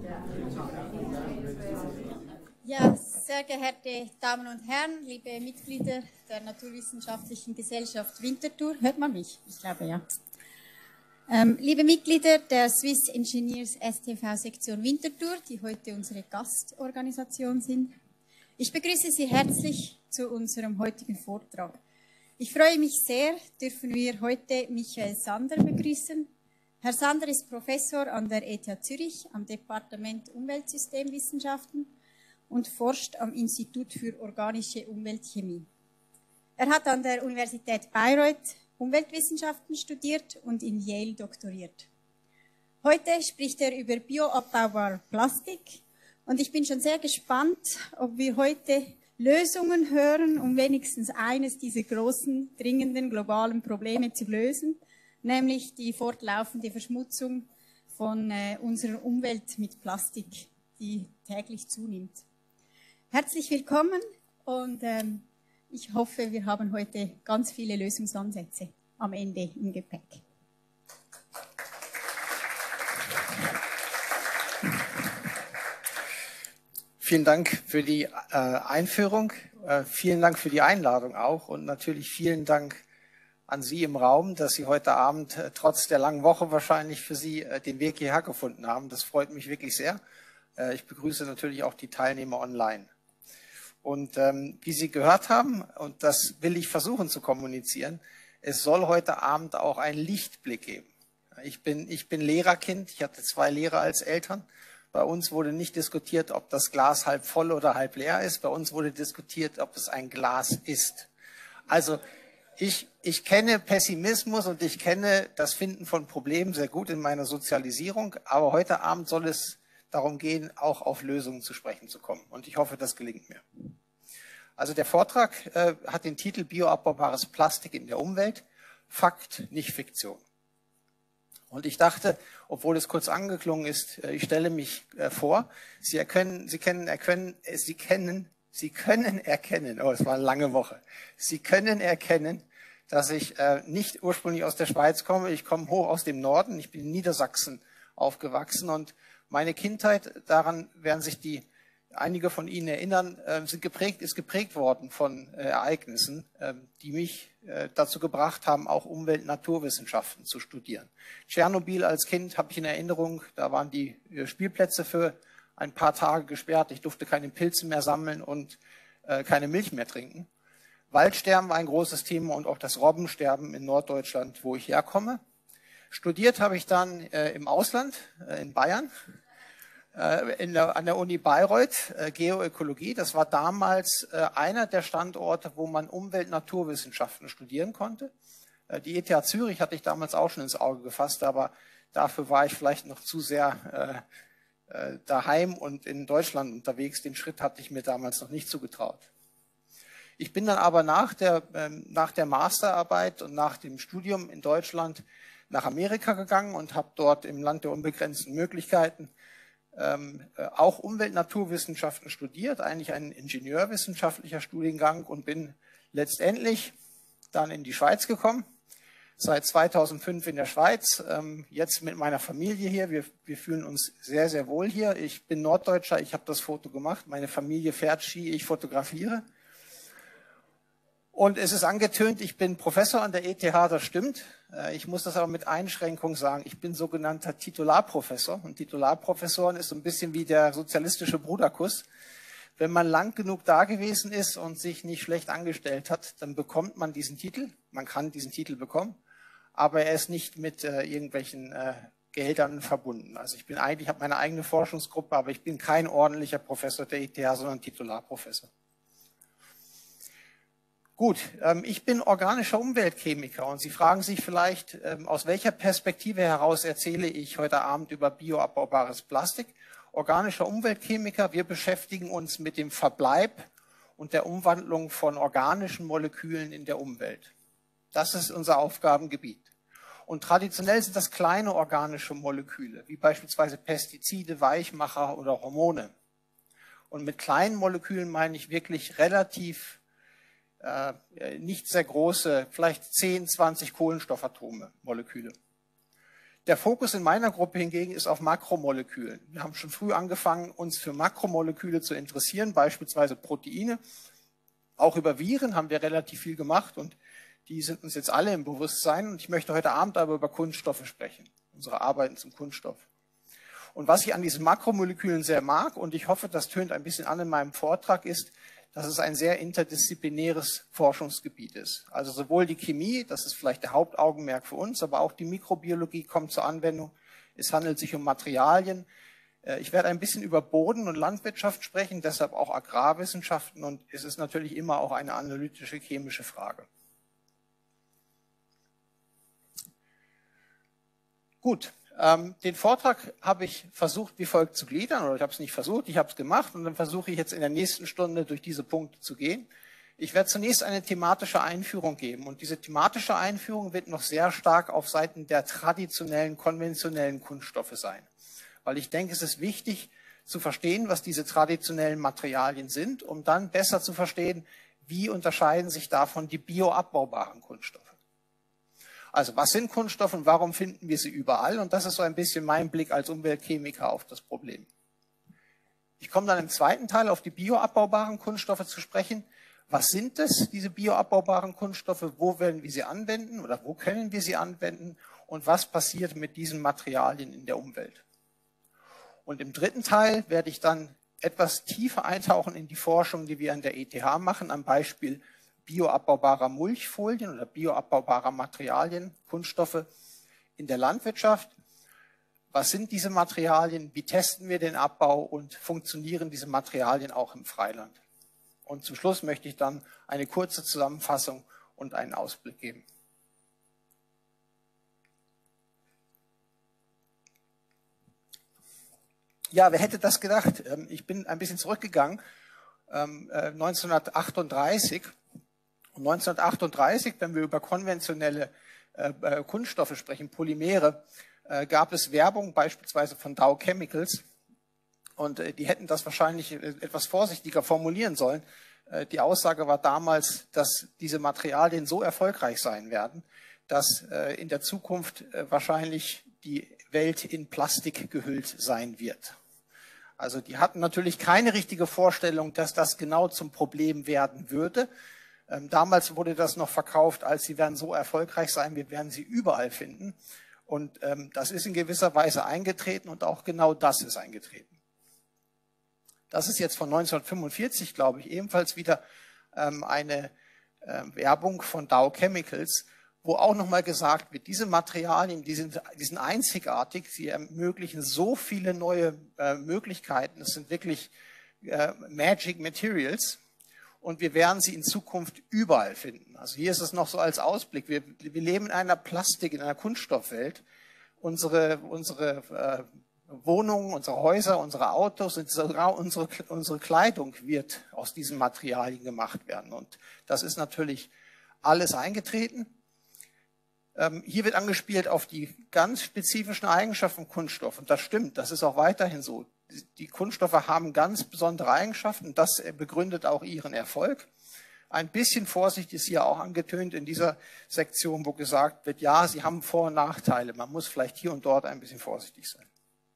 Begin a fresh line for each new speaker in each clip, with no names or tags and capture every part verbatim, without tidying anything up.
Ja, sehr geehrte Damen und Herren, liebe Mitglieder der Naturwissenschaftlichen Gesellschaft Winterthur, hört man mich? Ich glaube ja. Ähm, liebe Mitglieder der Swiss Engineers S T V Sektion Winterthur, die heute unsere Gastorganisation sind, ich begrüße Sie herzlich zu unserem heutigen Vortrag. Ich freue mich sehr, dürfen wir heute Michael Sander begrüßen. Herr Sander ist Professor an der E T H Zürich am Departement Umweltsystemwissenschaften und forscht am Institut für organische Umweltchemie. Er hat an der Universität Bayreuth Umweltwissenschaften studiert und in Yale doktoriert. Heute spricht er über bioabbaubare Plastik und ich bin schon sehr gespannt, ob wir heute Lösungen hören, um wenigstens eines dieser großen, dringenden globalen Probleme zu lösen, nämlich die fortlaufende Verschmutzung von äh, unserer Umwelt mit Plastik, die täglich zunimmt. Herzlich willkommen und ähm, ich hoffe, wir haben heute ganz viele Lösungsansätze am Ende im Gepäck.
Vielen Dank für die äh, Einführung, äh, vielen Dank für die Einladung auch und natürlich vielen Dank an Sie im Raum, dass Sie heute Abend äh, trotz der langen Woche wahrscheinlich für Sie äh, den Weg hierher gefunden haben. Das freut mich wirklich sehr. Äh, ich begrüße natürlich auch die Teilnehmer online. Und ähm, wie Sie gehört haben, und das will ich versuchen zu kommunizieren, es soll heute Abend auch einen Lichtblick geben. Ich bin, ich bin Lehrerkind, ich hatte zwei Lehrer als Eltern. Bei uns wurde nicht diskutiert, ob das Glas halb voll oder halb leer ist. Bei uns wurde diskutiert, ob es ein Glas ist. Also ich, ich kenne Pessimismus und ich kenne das Finden von Problemen sehr gut in meiner Sozialisierung. Aber heute Abend soll es darum gehen, auch auf Lösungen zu sprechen zu kommen. Und ich hoffe, das gelingt mir. Also der Vortrag äh, hat den Titel Bioabbaubares Plastik in der Umwelt. Fakt, nicht Fiktion. Und ich dachte, obwohl es kurz angeklungen ist, äh, ich stelle mich äh, vor. Sie erkennen, Sie kennen, erkennen, äh, Sie kennen, Sie können erkennen, oh, es war eine lange Woche. Sie können erkennen, dass ich äh, nicht ursprünglich aus der Schweiz komme. Ich komme hoch aus dem Norden. Ich bin in Niedersachsen aufgewachsen und meine Kindheit, daran werden sich die, einige von Ihnen erinnern, äh, sind geprägt, ist geprägt worden von äh, Ereignissen, äh, die mich äh, dazu gebracht haben, auch Umwelt- und Naturwissenschaften zu studieren. Tschernobyl als Kind habe ich in Erinnerung, da waren die äh, Spielplätze für ein paar Tage gesperrt. Ich durfte keine Pilze mehr sammeln und äh, keine Milch mehr trinken. Waldsterben war ein großes Thema und auch das Robbensterben in Norddeutschland, wo ich herkomme. Studiert habe ich dann äh, im Ausland, äh, in Bayern, äh, in der, an der Uni Bayreuth, äh, Geoökologie. Das war damals äh, einer der Standorte, wo man Umwelt- und Naturwissenschaften studieren konnte. Äh, die E T H Zürich hatte ich damals auch schon ins Auge gefasst, aber dafür war ich vielleicht noch zu sehr äh, äh, daheim und in Deutschland unterwegs. Den Schritt hatte ich mir damals noch nicht zugetraut. Ich bin dann aber nach der, äh, nach der Masterarbeit und nach dem Studium in Deutschland nach Amerika gegangen und habe dort im Land der unbegrenzten Möglichkeiten ähm, auch Umwelt- und Naturwissenschaften studiert, eigentlich ein ingenieurwissenschaftlicher Studiengang und bin letztendlich dann in die Schweiz gekommen, seit zweitausendfünf in der Schweiz, ähm, jetzt mit meiner Familie hier. Wir, wir fühlen uns sehr, sehr wohl hier. Ich bin Norddeutscher, ich habe das Foto gemacht, meine Familie fährt Ski, ich fotografiere. Und es ist angetönt, ich bin Professor an der E T H, das stimmt. Ich muss das aber mit Einschränkung sagen. Ich bin sogenannter Titularprofessor. Und Titularprofessoren ist so ein bisschen wie der sozialistische Bruderkuss. Wenn man lang genug da gewesen ist und sich nicht schlecht angestellt hat, dann bekommt man diesen Titel. Man kann diesen Titel bekommen, aber er ist nicht mit äh, irgendwelchen äh, Geldern verbunden. Also ich bin eigentlich, habe meine eigene Forschungsgruppe, aber ich bin kein ordentlicher Professor der E T H, sondern Titularprofessor. Gut, ich bin organischer Umweltchemiker und Sie fragen sich vielleicht, aus welcher Perspektive heraus erzähle ich heute Abend über bioabbaubares Plastik. Organischer Umweltchemiker, wir beschäftigen uns mit dem Verbleib und der Umwandlung von organischen Molekülen in der Umwelt. Das ist unser Aufgabengebiet. Und traditionell sind das kleine organische Moleküle, wie beispielsweise Pestizide, Weichmacher oder Hormone. Und mit kleinen Molekülen meine ich wirklich relativ Äh, nicht sehr große, vielleicht zehn, zwanzig Kohlenstoffatome, Moleküle. Der Fokus in meiner Gruppe hingegen ist auf Makromolekülen. Wir haben schon früh angefangen, uns für Makromoleküle zu interessieren, beispielsweise Proteine. Auch über Viren haben wir relativ viel gemacht und die sind uns jetzt alle im Bewusstsein. Und ich möchte heute Abend aber über Kunststoffe sprechen, unsere Arbeiten zum Kunststoff. Und was ich an diesen Makromolekülen sehr mag, und ich hoffe, das tönt ein bisschen an in meinem Vortrag, ist, dass es ein sehr interdisziplinäres Forschungsgebiet ist. Also sowohl die Chemie, das ist vielleicht der Hauptaugenmerk für uns, aber auch die Mikrobiologie kommt zur Anwendung. Es handelt sich um Materialien. Ich werde ein bisschen über Boden- und Landwirtschaft sprechen, deshalb auch Agrarwissenschaften, und es ist natürlich immer auch eine analytische chemische Frage. Gut. Den Vortrag habe ich versucht, wie folgt zu gliedern, oder ich habe es nicht versucht, ich habe es gemacht, und dann versuche ich jetzt in der nächsten Stunde durch diese Punkte zu gehen. Ich werde zunächst eine thematische Einführung geben, und diese thematische Einführung wird noch sehr stark auf Seiten der traditionellen, konventionellen Kunststoffe sein, weil ich denke, es ist wichtig zu verstehen, was diese traditionellen Materialien sind, um dann besser zu verstehen, wie unterscheiden sich davon die bioabbaubaren Kunststoffe. Also was sind Kunststoffe und warum finden wir sie überall? Und das ist so ein bisschen mein Blick als Umweltchemiker auf das Problem. Ich komme dann im zweiten Teil auf die bioabbaubaren Kunststoffe zu sprechen. Was sind es, diese bioabbaubaren Kunststoffe? Wo werden wir sie anwenden oder wo können wir sie anwenden? Und was passiert mit diesen Materialien in der Umwelt? Und im dritten Teil werde ich dann etwas tiefer eintauchen in die Forschung, die wir an der E T H machen, am Beispiel bioabbaubarer Mulchfolien oder bioabbaubarer Materialien, Kunststoffe in der Landwirtschaft. Was sind diese Materialien? Wie testen wir den Abbau und funktionieren diese Materialien auch im Freiland? Und zum Schluss möchte ich dann eine kurze Zusammenfassung und einen Ausblick geben. Ja, wer hätte das gedacht? Ich bin ein bisschen zurückgegangen, neunzehnhundertachtunddreißig. neunzehnhundertachtunddreißig, wenn wir über konventionelle äh, Kunststoffe sprechen, Polymere, äh, gab es Werbung beispielsweise von Dow Chemicals, und äh, die hätten das wahrscheinlich äh, etwas vorsichtiger formulieren sollen. Äh, die Aussage war damals, dass diese Materialien so erfolgreich sein werden, dass äh, in der Zukunft äh, wahrscheinlich die Welt in Plastik gehüllt sein wird. Also die hatten natürlich keine richtige Vorstellung, dass das genau zum Problem werden würde. Damals wurde das noch verkauft, als sie werden so erfolgreich sein, wir werden sie überall finden. Und ähm, das ist in gewisser Weise eingetreten, und auch genau das ist eingetreten. Das ist jetzt von neunzehnhundertfünfundvierzig, glaube ich, ebenfalls wieder ähm, eine äh, Werbung von Dow Chemicals, wo auch nochmal gesagt wird, diese Materialien, die sind, die sind einzigartig, sie ermöglichen so viele neue äh, Möglichkeiten, es sind wirklich äh, Magic Materials. Und wir werden sie in Zukunft überall finden. Also hier ist es noch so als Ausblick. Wir, wir leben in einer Plastik-, in einer Kunststoffwelt. Unsere, unsere äh, Wohnungen, unsere Häuser, unsere Autos und sogar unsere, unsere Kleidung wird aus diesen Materialien gemacht werden. Und das ist natürlich alles eingetreten. Ähm, hier wird angespielt auf die ganz spezifischen Eigenschaften von Kunststoff. Und das stimmt, das ist auch weiterhin so. Die Kunststoffe haben ganz besondere Eigenschaften, das begründet auch ihren Erfolg. Ein bisschen Vorsicht ist hier auch angetönt in dieser Sektion, wo gesagt wird, ja, sie haben Vor- und Nachteile, man muss vielleicht hier und dort ein bisschen vorsichtig sein.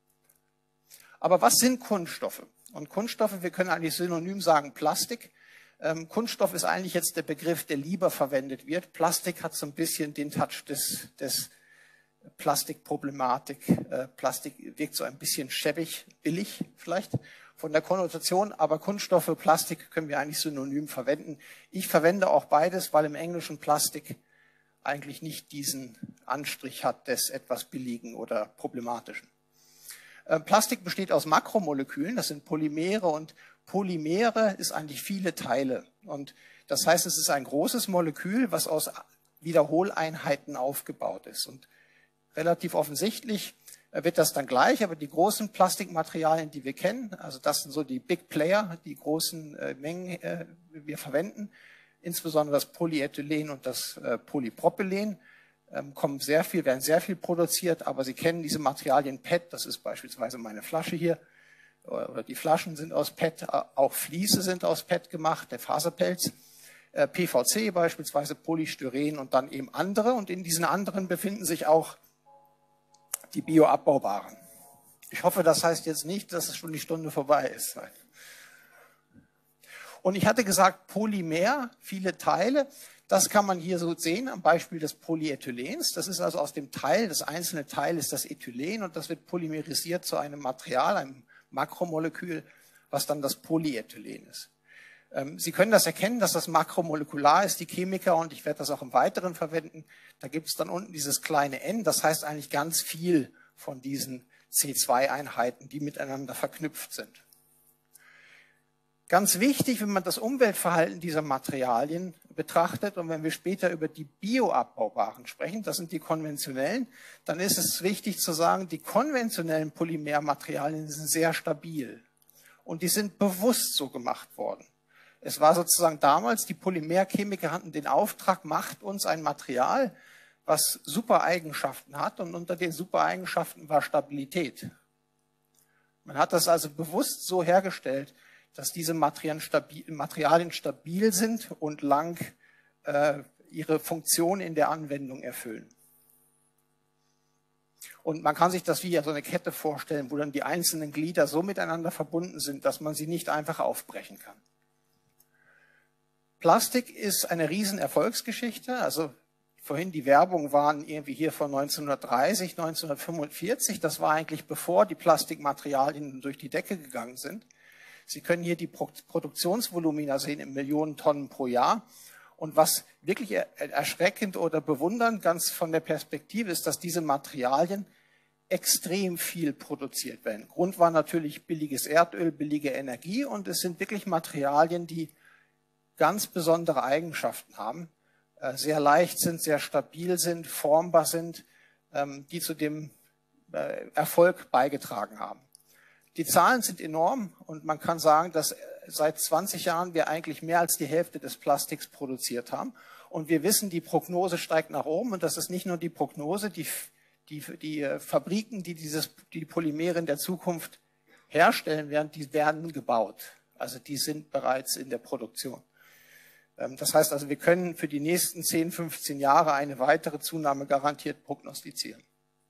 Aber was sind Kunststoffe? Und Kunststoffe, wir können eigentlich synonym sagen Plastik. Ähm, Kunststoff ist eigentlich jetzt der Begriff, der lieber verwendet wird. Plastik hat so ein bisschen den Touch des, des Plastikproblematik. Äh, Plastik wirkt so ein bisschen schäbig, billig vielleicht von der Konnotation, aber Kunststoffe, Plastik können wir eigentlich synonym verwenden. Ich verwende auch beides, weil im Englischen Plastik eigentlich nicht diesen Anstrich hat des etwas billigen oder problematischen. Äh, Plastik besteht aus Makromolekülen, das sind Polymere, und Polymere ist eigentlich viele Teile. Und das heißt, es ist ein großes Molekül, was aus Wiederholeinheiten aufgebaut ist. Und relativ offensichtlich wird das dann gleich, aber die großen Plastikmaterialien, die wir kennen, also das sind so die Big Player, die großen äh, Mengen äh, wir verwenden, insbesondere das Polyethylen und das äh, Polypropylen, ähm, kommen sehr viel, werden sehr viel produziert, aber Sie kennen diese Materialien P E T, das ist beispielsweise meine Flasche hier, oder die Flaschen sind aus P E T, auch Fliese sind aus P E T gemacht, der Faserpelz, äh, P V C beispielsweise, Polystyren und dann eben andere, und in diesen anderen befinden sich auch die bioabbaubaren. Ich hoffe, das heißt jetzt nicht, dass es schon die Stunde vorbei ist. Und ich hatte gesagt, Polymer, viele Teile, das kann man hier so sehen am Beispiel des Polyethylens. Das ist also aus dem Teil, das einzelne Teil ist das Ethylen und das wird polymerisiert zu einem Material, einem Makromolekül, was dann das Polyethylen ist. Sie können das erkennen, dass das makromolekular ist, die Chemiker, und ich werde das auch im Weiteren verwenden. Da gibt es dann unten dieses kleine n, das heißt eigentlich ganz viel von diesen C zwei Einheiten, die miteinander verknüpft sind. Ganz wichtig, wenn man das Umweltverhalten dieser Materialien betrachtet und wenn wir später über die bioabbaubaren sprechen, das sind die konventionellen, dann ist es wichtig zu sagen, die konventionellen Polymermaterialien sind sehr stabil und die sind bewusst so gemacht worden. Es war sozusagen damals, die Polymerchemiker hatten den Auftrag, macht uns ein Material, was super Eigenschaften hat, und unter den super Eigenschaften war Stabilität. Man hat das also bewusst so hergestellt, dass diese Materialien stabil, Materialien stabil sind und lang äh, ihre Funktion in der Anwendung erfüllen. Und man kann sich das wie so eine Kette vorstellen, wo dann die einzelnen Glieder so miteinander verbunden sind, dass man sie nicht einfach aufbrechen kann. Plastik ist eine Riesenerfolgsgeschichte. Also vorhin die Werbung waren irgendwie hier von neunzehnhundertdreißig, neunzehnhundertfünfundvierzig. Das war eigentlich bevor die Plastikmaterialien durch die Decke gegangen sind. Sie können hier die Produktionsvolumina sehen in Millionen Tonnen pro Jahr. Und was wirklich erschreckend oder bewundernd ganz von der Perspektive ist, dass diese Materialien extrem viel produziert werden. Grund war natürlich billiges Erdöl, billige Energie, und es sind wirklich Materialien, die ganz besondere Eigenschaften haben, sehr leicht sind, sehr stabil sind, formbar sind, die zu dem Erfolg beigetragen haben. Die Zahlen sind enorm und man kann sagen, dass seit zwanzig Jahren wir eigentlich mehr als die Hälfte des Plastiks produziert haben. Und wir wissen, die Prognose steigt nach oben, und das ist nicht nur die Prognose, die, die, die Fabriken, die dieses, die Polymere in der Zukunft herstellen werden, die werden gebaut. Also die sind bereits in der Produktion. Das heißt also, wir können für die nächsten zehn, fünfzehn Jahre eine weitere Zunahme garantiert prognostizieren.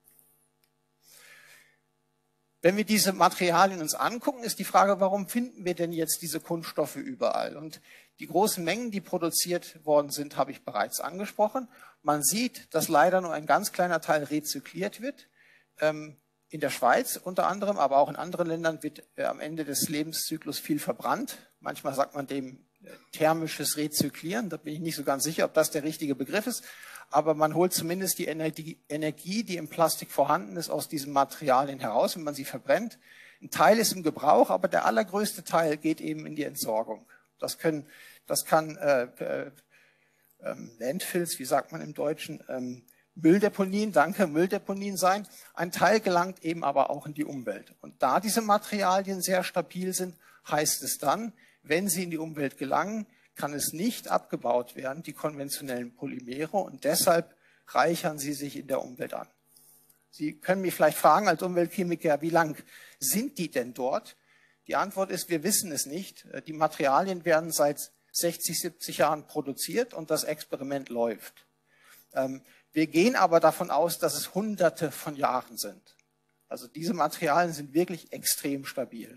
Wenn wir diese Materialien uns angucken, ist die Frage, warum finden wir denn jetzt diese Kunststoffe überall? Und die großen Mengen, die produziert worden sind, habe ich bereits angesprochen. Man sieht, dass leider nur ein ganz kleiner Teil rezykliert wird. In der Schweiz unter anderem, aber auch in anderen Ländern wird am Ende des Lebenszyklus viel verbrannt. Manchmal sagt man dem thermisches Rezyklieren. Da bin ich nicht so ganz sicher, ob das der richtige Begriff ist. Aber man holt zumindest die Energie, die im Plastik vorhanden ist, aus diesen Materialien heraus, wenn man sie verbrennt. Ein Teil ist im Gebrauch, aber der allergrößte Teil geht eben in die Entsorgung. Das können, das kann äh, äh, ähm, Landfills, wie sagt man im Deutschen, ähm, Mülldeponien, danke, Mülldeponien sein. Ein Teil gelangt eben aber auch in die Umwelt. Und da diese Materialien sehr stabil sind, heißt es dann, wenn sie in die Umwelt gelangen, kann es nicht abgebaut werden, die konventionellen Polymere, und deshalb reichern sie sich in der Umwelt an. Sie können mich vielleicht fragen als Umweltchemiker, wie lang sind die denn dort? Die Antwort ist, wir wissen es nicht. Die Materialien werden seit sechzig, siebzig Jahren produziert und das Experiment läuft. Wir gehen aber davon aus, dass es Hunderte von Jahren sind. Also diese Materialien sind wirklich extrem stabil.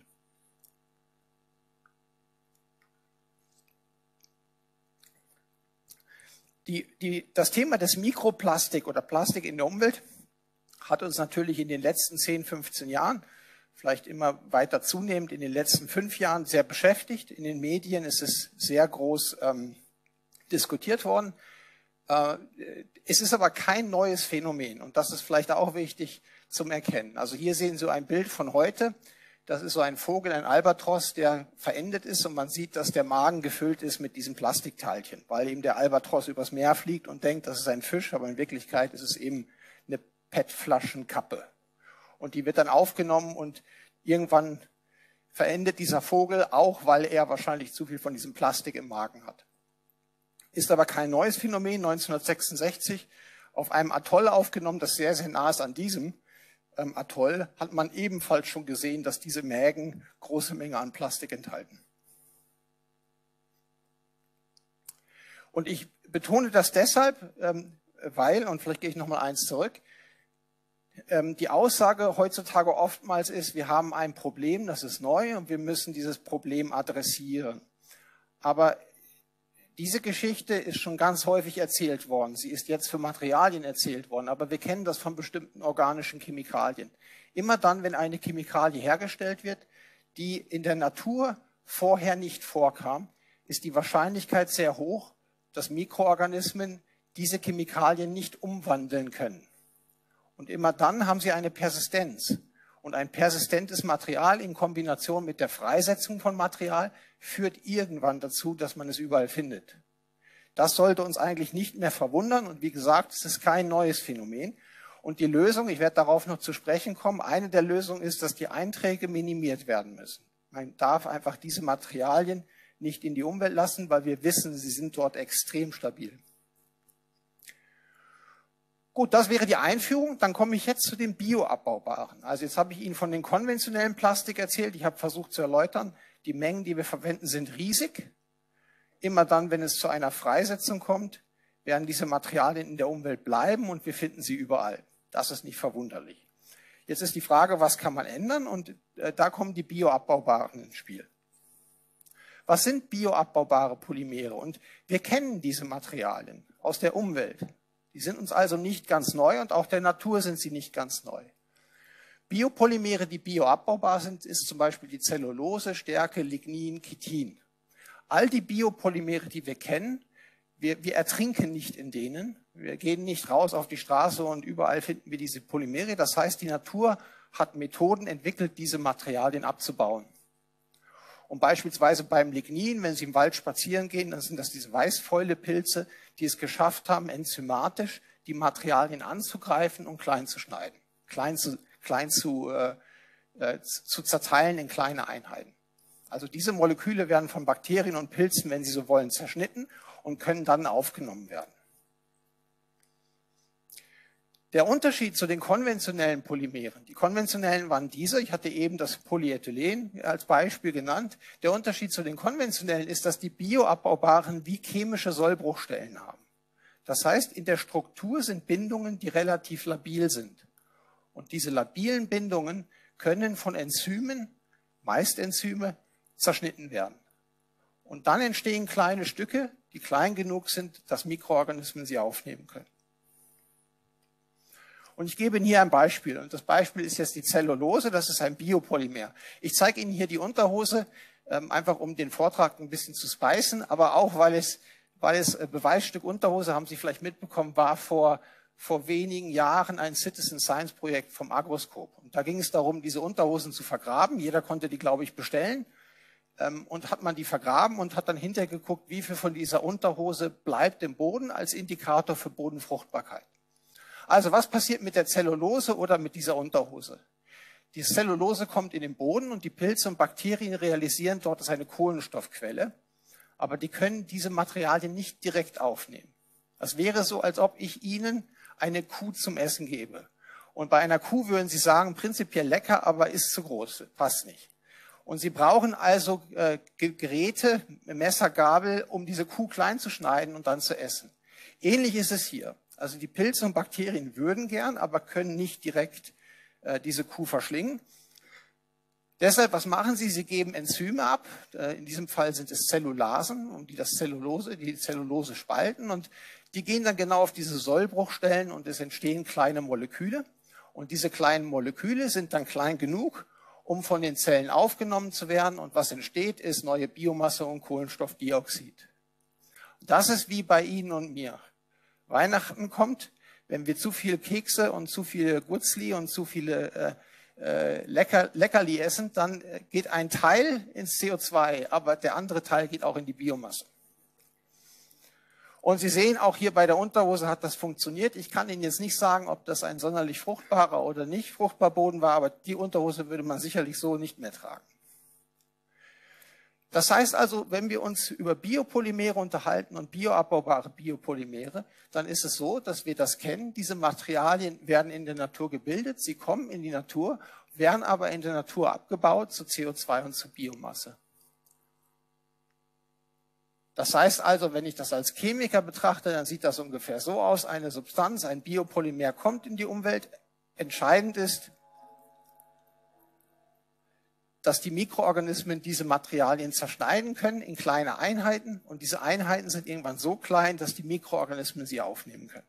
Die, die, das Thema des Mikroplastik oder Plastik in der Umwelt hat uns natürlich in den letzten zehn, fünfzehn Jahren, vielleicht immer weiter zunehmend in den letzten fünf Jahren sehr beschäftigt. In den Medien ist es sehr groß ähm, diskutiert worden. Äh, es ist aber kein neues Phänomen, und das ist vielleicht auch wichtig zum Erkennen. Also hier sehen Sie ein Bild von heute. Das ist so ein Vogel, ein Albatros, der verendet ist, und man sieht, dass der Magen gefüllt ist mit diesen Plastikteilchen, weil eben der Albatros übers Meer fliegt und denkt, das ist ein Fisch, aber in Wirklichkeit ist es eben eine P E T-Flaschenkappe. Und die wird dann aufgenommen und irgendwann verendet dieser Vogel, auch weil er wahrscheinlich zu viel von diesem Plastik im Magen hat. Ist aber kein neues Phänomen. neunzehnhundertsechsundsechzig auf einem Atoll aufgenommen, das sehr, sehr nah ist an diesem Atoll, hat man ebenfalls schon gesehen, dass diese Mägen große Menge an Plastik enthalten. Und ich betone das deshalb, weil, und vielleicht gehe ich noch mal eins zurück, Ähm, die Aussage heutzutage oftmals ist, wir haben ein Problem, das ist neu und wir müssen dieses Problem adressieren. Aber diese Geschichte ist schon ganz häufig erzählt worden. Sie ist jetzt für Materialien erzählt worden, aber wir kennen das von bestimmten organischen Chemikalien. Immer dann, wenn eine Chemikalie hergestellt wird, die in der Natur vorher nicht vorkam, ist die Wahrscheinlichkeit sehr hoch, dass Mikroorganismen diese Chemikalien nicht umwandeln können. Und immer dann haben sie eine Persistenz. Und ein persistentes Material in Kombination mit der Freisetzung von Material führt irgendwann dazu, dass man es überall findet. Das sollte uns eigentlich nicht mehr verwundern. Und wie gesagt, es ist kein neues Phänomen. Und die Lösung, ich werde darauf noch zu sprechen kommen, eine der Lösungen ist, dass die Einträge minimiert werden müssen. Man darf einfach diese Materialien nicht in die Umwelt lassen, weil wir wissen, sie sind dort extrem stabil. Gut, das wäre die Einführung. Dann komme ich jetzt zu den bioabbaubaren. Also jetzt habe ich Ihnen von den konventionellen Plastik erzählt. Ich habe versucht zu erläutern, die Mengen, die wir verwenden, sind riesig. Immer dann, wenn es zu einer Freisetzung kommt, werden diese Materialien in der Umwelt bleiben und wir finden sie überall. Das ist nicht verwunderlich. Jetzt ist die Frage, was kann man ändern? Und äh, da kommen die bioabbaubaren ins Spiel. Was sind bioabbaubare Polymere? Und wir kennen diese Materialien aus der Umwelt. Die sind uns also nicht ganz neu und auch der Natur sind sie nicht ganz neu. Biopolymere, die bioabbaubar sind, ist zum Beispiel die Zellulose, Stärke, Lignin, Chitin. All die Biopolymere, die wir kennen, wir, wir ertrinken nicht in denen. Wir gehen nicht raus auf die Straße und überall finden wir diese Polymere. Das heißt, die Natur hat Methoden entwickelt, diese Materialien abzubauen. Und beispielsweise beim Lignin, wenn Sie im Wald spazieren gehen, dann sind das diese Weißfäulepilze, die es geschafft haben, enzymatisch die Materialien anzugreifen und klein zu schneiden, klein zu, klein zu, äh, äh, zu zerteilen in kleine Einheiten. Also diese Moleküle werden von Bakterien und Pilzen, wenn sie so wollen, zerschnitten und können dann aufgenommen werden. Der Unterschied zu den konventionellen Polymeren, die konventionellen waren diese, ich hatte eben das Polyethylen als Beispiel genannt. Der Unterschied zu den konventionellen ist, dass die bioabbaubaren wie chemische Sollbruchstellen haben. Das heißt, in der Struktur sind Bindungen, die relativ labil sind. Und diese labilen Bindungen können von Enzymen, meist Enzyme, zerschnitten werden. Und dann entstehen kleine Stücke, die klein genug sind, dass Mikroorganismen sie aufnehmen können. Und ich gebe Ihnen hier ein Beispiel. Und das Beispiel ist jetzt die Zellulose. Das ist ein Biopolymer. Ich zeige Ihnen hier die Unterhose, ähm, einfach um den Vortrag ein bisschen zu spicen, aber auch, weil es, weil es äh, Beweisstück Unterhose, haben Sie vielleicht mitbekommen, war vor, vor wenigen Jahren ein Citizen Science Projekt vom Agroscope. Und da ging es darum, diese Unterhosen zu vergraben. Jeder konnte die, glaube ich, bestellen. Ähm, und hat man die vergraben und hat dann hinterher geguckt, wie viel von dieser Unterhose bleibt im Boden als Indikator für Bodenfruchtbarkeit. Also was passiert mit der Zellulose oder mit dieser Unterhose? Die Zellulose kommt in den Boden und die Pilze und Bakterien realisieren, dort ist eine Kohlenstoffquelle, aber die können diese Materialien nicht direkt aufnehmen. Das wäre so, als ob ich Ihnen eine Kuh zum Essen gebe. Und bei einer Kuh würden Sie sagen, prinzipiell lecker, aber ist zu groß, passt nicht. Und Sie brauchen also äh, Geräte, Messer, Gabel, um diese Kuh klein zu schneiden und dann zu essen. Ähnlich ist es hier. Also die Pilze und Bakterien würden gern, aber können nicht direkt äh, diese Kuh verschlingen. Deshalb, was machen sie? Sie geben Enzyme ab. Äh, in diesem Fall sind es Zellulasen, um die das Zellulose, die Zellulose spalten. Und die gehen dann genau auf diese Sollbruchstellen und es entstehen kleine Moleküle. Und diese kleinen Moleküle sind dann klein genug, um von den Zellen aufgenommen zu werden. Und was entsteht, ist neue Biomasse und Kohlenstoffdioxid. Das ist wie bei Ihnen und mir. Weihnachten kommt, wenn wir zu viele Kekse und zu viele Gutzli und zu viele äh, äh, Lecker, Leckerli essen, dann geht ein Teil ins C O zwei, aber der andere Teil geht auch in die Biomasse. Und Sie sehen, auch hier bei der Unterhose hat das funktioniert. Ich kann Ihnen jetzt nicht sagen, ob das ein sonderlich fruchtbarer oder nicht fruchtbarer Boden war, aber die Unterhose würde man sicherlich so nicht mehr tragen. Das heißt also, wenn wir uns über Biopolymere unterhalten und bioabbaubare Biopolymere, dann ist es so, dass wir das kennen. Diese Materialien werden in der Natur gebildet, sie kommen in die Natur, werden aber in der Natur abgebaut zu C O zwei und zu Biomasse. Das heißt also, wenn ich das als Chemiker betrachte, dann sieht das ungefähr so aus. Eine Substanz, ein Biopolymer kommt in die Umwelt, entscheidend ist, dass die Mikroorganismen diese Materialien zerschneiden können in kleine Einheiten und diese Einheiten sind irgendwann so klein, dass die Mikroorganismen sie aufnehmen können.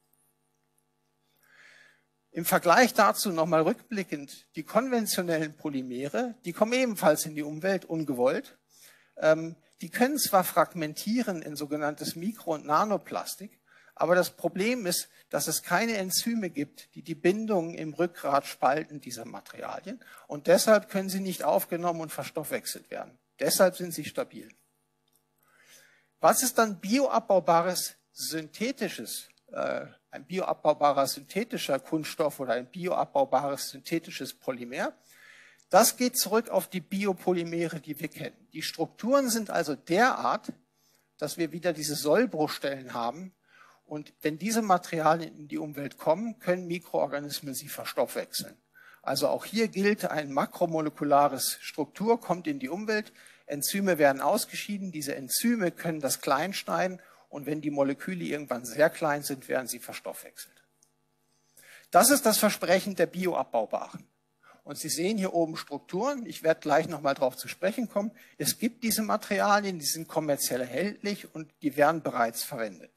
Im Vergleich dazu nochmal rückblickend, die konventionellen Polymere, die kommen ebenfalls in die Umwelt ungewollt. Ähm, die können zwar fragmentieren in sogenanntes Mikro- und Nanoplastik, aber das Problem ist, dass es keine Enzyme gibt, die die Bindungen im Rückgrat spalten dieser Materialien und deshalb können sie nicht aufgenommen und verstoffwechselt werden. Deshalb sind sie stabil. Was ist dann bioabbaubares synthetisches, äh, ein bioabbaubarer synthetischer Kunststoff oder ein bioabbaubares synthetisches Polymer? Das geht zurück auf die Biopolymere, die wir kennen. Die Strukturen sind also derart, dass wir wieder diese Sollbruchstellen haben. Und wenn diese Materialien in die Umwelt kommen, können Mikroorganismen sie verstoffwechseln. Also auch hier gilt, ein makromolekulares Struktur kommt in die Umwelt, Enzyme werden ausgeschieden, diese Enzyme können das klein schneiden und wenn die Moleküle irgendwann sehr klein sind, werden sie verstoffwechselt. Das ist das Versprechen der Bioabbaubaren. Und Sie sehen hier oben Strukturen, ich werde gleich nochmal darauf zu sprechen kommen. Es gibt diese Materialien, die sind kommerziell erhältlich und die werden bereits verwendet.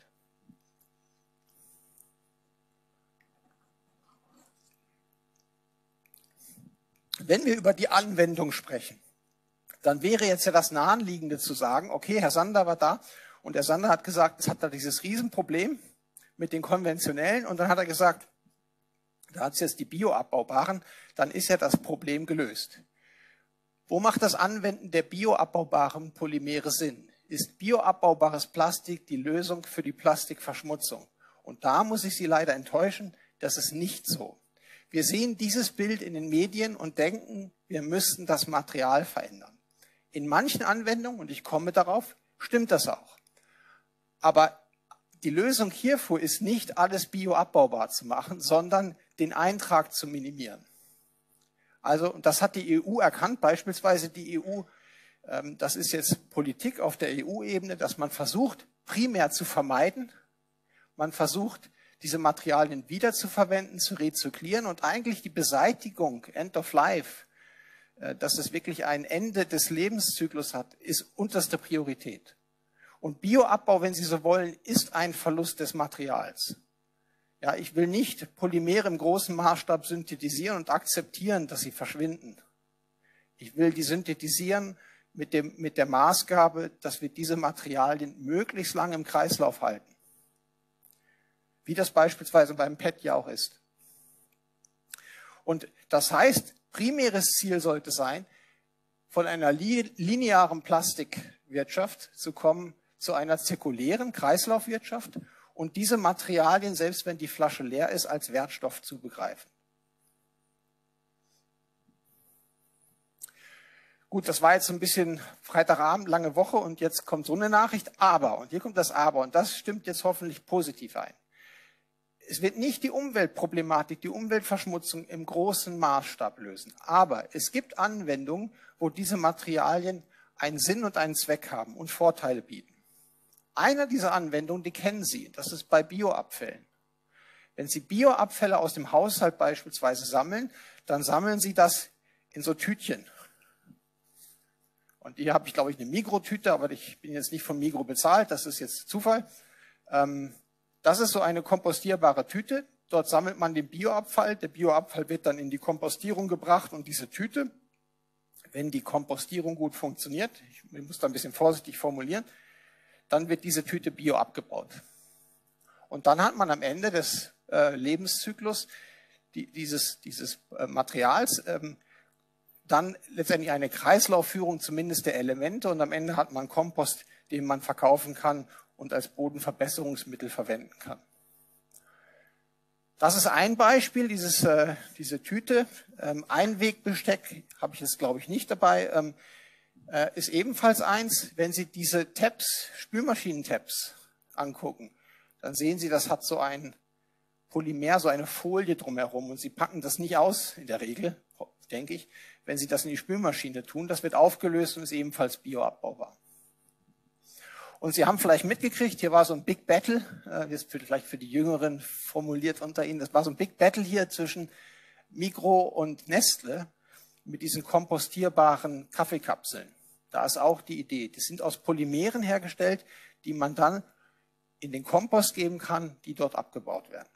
Wenn wir über die Anwendung sprechen, dann wäre jetzt ja das Nahenliegende zu sagen, okay, Herr Sander war da und Herr Sander hat gesagt, es hat da dieses Riesenproblem mit den konventionellen und dann hat er gesagt, da hat es jetzt die bioabbaubaren, dann ist ja das Problem gelöst. Wo macht das Anwenden der bioabbaubaren Polymere Sinn? Ist bioabbaubares Plastik die Lösung für die Plastikverschmutzung? Und da muss ich Sie leider enttäuschen, das ist nicht so. Wir sehen dieses Bild in den Medien und denken, wir müssten das Material verändern. In manchen Anwendungen, und ich komme darauf, stimmt das auch. Aber die Lösung hierfür ist nicht, alles bioabbaubar zu machen, sondern den Eintrag zu minimieren. Also, und das hat die E U erkannt, beispielsweise die E U, ähm, das ist jetzt Politik auf der E U-Ebene, dass man versucht, primär zu vermeiden. Man versucht, diese Materialien wiederzuverwenden, zu rezyklieren und eigentlich die Beseitigung, End of Life, äh, dass es wirklich ein Ende des Lebenszyklus hat, ist unterste Priorität. Und Bioabbau, wenn Sie so wollen, ist ein Verlust des Materials. Ja, ich will nicht Polymere im großen Maßstab synthetisieren und akzeptieren, dass sie verschwinden. Ich will die synthetisieren mit dem, mit der Maßgabe, dass wir diese Materialien möglichst lange im Kreislauf halten. Wie das beispielsweise beim P E T ja auch ist. Und das heißt, primäres Ziel sollte sein, von einer linearen Plastikwirtschaft zu kommen zu einer zirkulären Kreislaufwirtschaft und diese Materialien, selbst wenn die Flasche leer ist, als Wertstoff zu begreifen. Gut, das war jetzt ein bisschen Freitagabend, lange Woche und jetzt kommt so eine Nachricht, aber, und hier kommt das Aber und das stimmt jetzt hoffentlich positiv ein. Es wird nicht die Umweltproblematik, die Umweltverschmutzung im großen Maßstab lösen, aber es gibt Anwendungen, wo diese Materialien einen Sinn und einen Zweck haben und Vorteile bieten. Einer dieser Anwendungen, die kennen Sie, das ist bei Bioabfällen. Wenn Sie Bioabfälle aus dem Haushalt beispielsweise sammeln, dann sammeln Sie das in so Tütchen. Und hier habe ich, glaube ich, eine Mikrotüte, aber ich bin jetzt nicht von Migro bezahlt, das ist jetzt Zufall. Das ist so eine kompostierbare Tüte. Dort sammelt man den Bioabfall. Der Bioabfall wird dann in die Kompostierung gebracht und diese Tüte, wenn die Kompostierung gut funktioniert, ich muss da ein bisschen vorsichtig formulieren, dann wird diese Tüte bio abgebaut. Und dann hat man am Ende des äh, Lebenszyklus die, dieses, dieses äh, Materials ähm, dann letztendlich eine Kreislaufführung zumindest der Elemente und am Ende hat man Kompost, den man verkaufen kann und als Bodenverbesserungsmittel verwenden kann. Das ist ein Beispiel, dieses, äh, diese Tüte. Ähm, Einwegbesteck habe ich jetzt, glaube ich, nicht dabei. Ähm, äh, ist ebenfalls eins. Wenn Sie diese Tabs, Spülmaschinentabs angucken, dann sehen Sie, das hat so ein Polymer, so eine Folie drumherum und Sie packen das nicht aus, in der Regel, denke ich, wenn Sie das in die Spülmaschine tun. Das wird aufgelöst und ist ebenfalls bioabbaubar. Und Sie haben vielleicht mitgekriegt, hier war so ein Big Battle, äh, jetzt vielleicht für die Jüngeren formuliert unter Ihnen, das war so ein Big Battle hier zwischen Migro und Nestle mit diesen kompostierbaren Kaffeekapseln. Da ist auch die Idee. Die sind aus Polymeren hergestellt, die man dann in den Kompost geben kann, die dort abgebaut werden.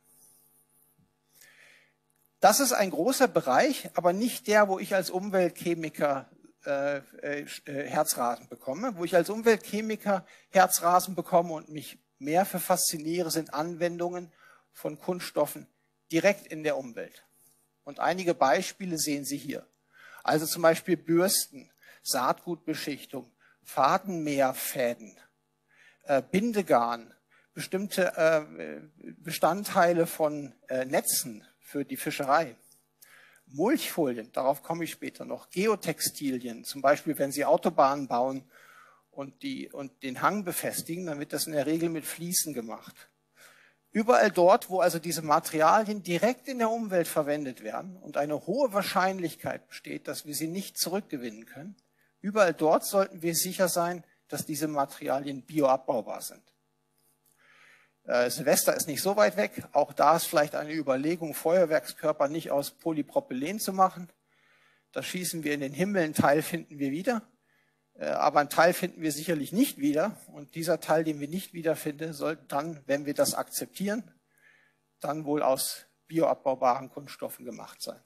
Das ist ein großer Bereich, aber nicht der, wo ich als Umweltchemiker äh, äh, Herzrasen bekomme. Wo ich als Umweltchemiker Herzrasen bekomme und mich mehr für fasziniere, sind Anwendungen von Kunststoffen direkt in der Umwelt. Und einige Beispiele sehen Sie hier. Also zum Beispiel Bürsten, Saatgutbeschichtung, Fadenmeerfäden, äh, Bindegarn, bestimmte äh, Bestandteile von äh, Netzen für die Fischerei, Mulchfolien, darauf komme ich später noch, Geotextilien, zum Beispiel wenn Sie Autobahnen bauen und, die, und den Hang befestigen, dann wird das in der Regel mit Fliesen gemacht. Überall dort, wo also diese Materialien direkt in der Umwelt verwendet werden und eine hohe Wahrscheinlichkeit besteht, dass wir sie nicht zurückgewinnen können, überall dort sollten wir sicher sein, dass diese Materialien bioabbaubar sind. Äh, Silvester ist nicht so weit weg. Auch da ist vielleicht eine Überlegung, Feuerwerkskörper nicht aus Polypropylen zu machen. Da schießen wir in den Himmel, einen Teil finden wir wieder. Äh, aber einen Teil finden wir sicherlich nicht wieder. Und dieser Teil, den wir nicht wiederfinden, sollte dann, wenn wir das akzeptieren, dann wohl aus bioabbaubaren Kunststoffen gemacht sein.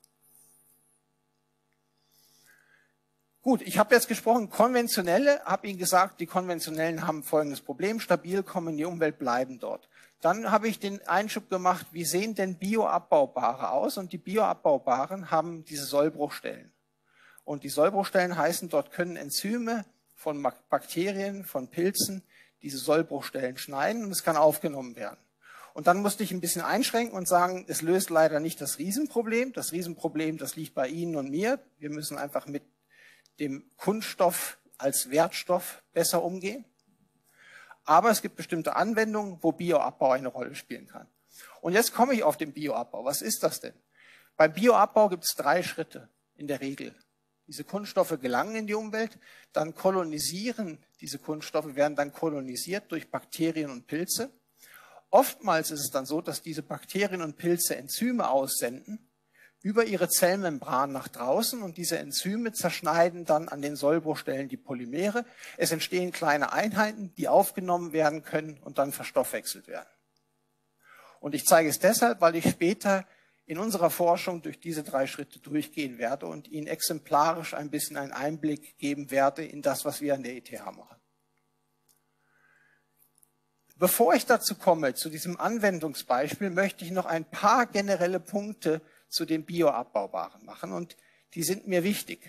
Gut, ich habe jetzt gesprochen, konventionelle, habe Ihnen gesagt, die konventionellen haben folgendes Problem, stabil kommen in die Umwelt, bleiben dort. Dann habe ich den Einschub gemacht, wie sehen denn bioabbaubare aus? Und die bioabbaubaren haben diese Sollbruchstellen. Und die Sollbruchstellen heißen, dort können Enzyme von Bakterien, von Pilzen diese Sollbruchstellen schneiden und es kann aufgenommen werden. Und dann musste ich ein bisschen einschränken und sagen, es löst leider nicht das Riesenproblem. Das Riesenproblem, das liegt bei Ihnen und mir. Wir müssen einfach mit dem Kunststoff als Wertstoff besser umgehen. Aber es gibt bestimmte Anwendungen, wo Bioabbau eine Rolle spielen kann. Und jetzt komme ich auf den Bioabbau. Was ist das denn? Beim Bioabbau gibt es drei Schritte in der Regel. Diese Kunststoffe gelangen in die Umwelt, dann kolonisieren diese Kunststoffe, werden dann kolonisiert durch Bakterien und Pilze. Oftmals ist es dann so, dass diese Bakterien und Pilze Enzyme aussenden, über ihre Zellmembran nach draußen und diese Enzyme zerschneiden dann an den Sollbruchstellen die Polymere. Es entstehen kleine Einheiten, die aufgenommen werden können und dann verstoffwechselt werden. Und ich zeige es deshalb, weil ich später in unserer Forschung durch diese drei Schritte durchgehen werde und Ihnen exemplarisch ein bisschen einen Einblick geben werde in das, was wir an der E T H machen. Bevor ich dazu komme, zu diesem Anwendungsbeispiel, möchte ich noch ein paar generelle Punkte zu den Bioabbaubaren machen und die sind mir wichtig.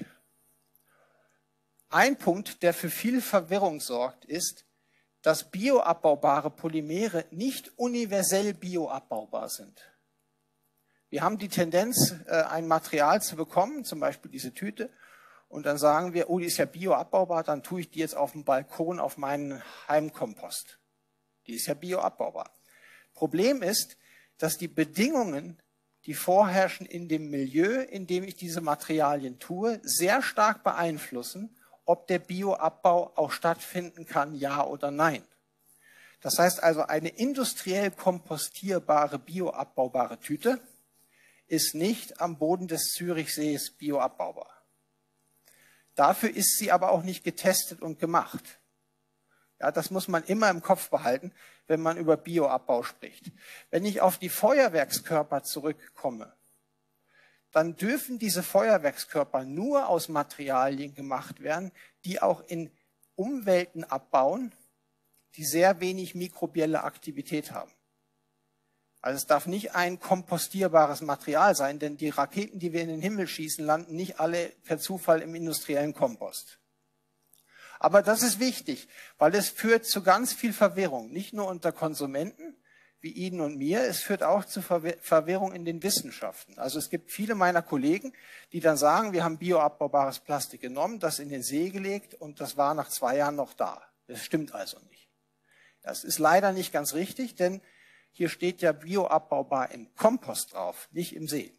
Ein Punkt, der für viel Verwirrung sorgt, ist, dass bioabbaubare Polymere nicht universell bioabbaubar sind. Wir haben die Tendenz, ein Material zu bekommen, zum Beispiel diese Tüte, und dann sagen wir, oh, die ist ja bioabbaubar, dann tue ich die jetzt auf dem Balkon auf meinen Heimkompost. Die ist ja bioabbaubar. Problem ist, dass die Bedingungen, die vorherrschen in dem Milieu, in dem ich diese Materialien tue, sehr stark beeinflussen, ob der Bioabbau auch stattfinden kann, ja oder nein. Das heißt also, eine industriell kompostierbare, bioabbaubare Tüte ist nicht am Boden des Zürichsees bioabbaubar. Dafür ist sie aber auch nicht getestet und gemacht. Ja, das muss man immer im Kopf behalten, wenn man über Bioabbau spricht. Wenn ich auf die Feuerwerkskörper zurückkomme, dann dürfen diese Feuerwerkskörper nur aus Materialien gemacht werden, die auch in Umwelten abbauen, die sehr wenig mikrobielle Aktivität haben. Also es darf nicht ein kompostierbares Material sein, denn die Raketen, die wir in den Himmel schießen, landen nicht alle per Zufall im industriellen Kompost. Aber das ist wichtig, weil es führt zu ganz viel Verwirrung, nicht nur unter Konsumenten wie Ihnen und mir, es führt auch zu Verwirrung in den Wissenschaften. Also es gibt viele meiner Kollegen, die dann sagen, wir haben bioabbaubares Plastik genommen, das in den See gelegt und das war nach zwei Jahren noch da. Das stimmt also nicht. Das ist leider nicht ganz richtig, denn hier steht ja bioabbaubar im Kompost drauf, nicht im See.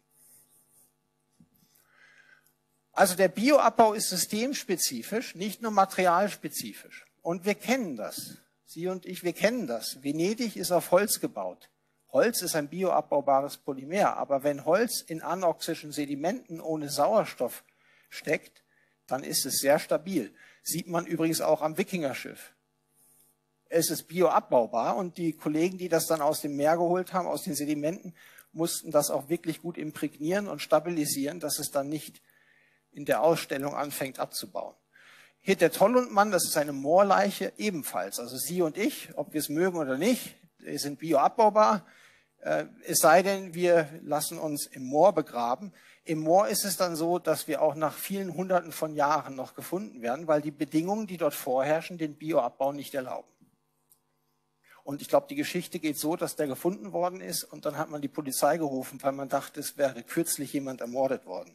Also der Bioabbau ist systemspezifisch, nicht nur materialspezifisch. Und wir kennen das. Sie und ich, wir kennen das. Venedig ist auf Holz gebaut. Holz ist ein bioabbaubares Polymer, aber wenn Holz in anoxischen Sedimenten ohne Sauerstoff steckt, dann ist es sehr stabil. Sieht man übrigens auch am Wikingerschiff. Es ist bioabbaubar und die Kollegen, die das dann aus dem Meer geholt haben, aus den Sedimenten, mussten das auch wirklich gut imprägnieren und stabilisieren, dass es dann nicht in der Ausstellung anfängt abzubauen. Hier der Tollundmann, das ist eine Moorleiche, ebenfalls. Also Sie und ich, ob wir es mögen oder nicht, sind bioabbaubar. Äh, es sei denn, wir lassen uns im Moor begraben. Im Moor ist es dann so, dass wir auch nach vielen Hunderten von Jahren noch gefunden werden, weil die Bedingungen, die dort vorherrschen, den Bioabbau nicht erlauben. Und ich glaube, die Geschichte geht so, dass der gefunden worden ist und dann hat man die Polizei gerufen, weil man dachte, es wäre kürzlich jemand ermordet worden.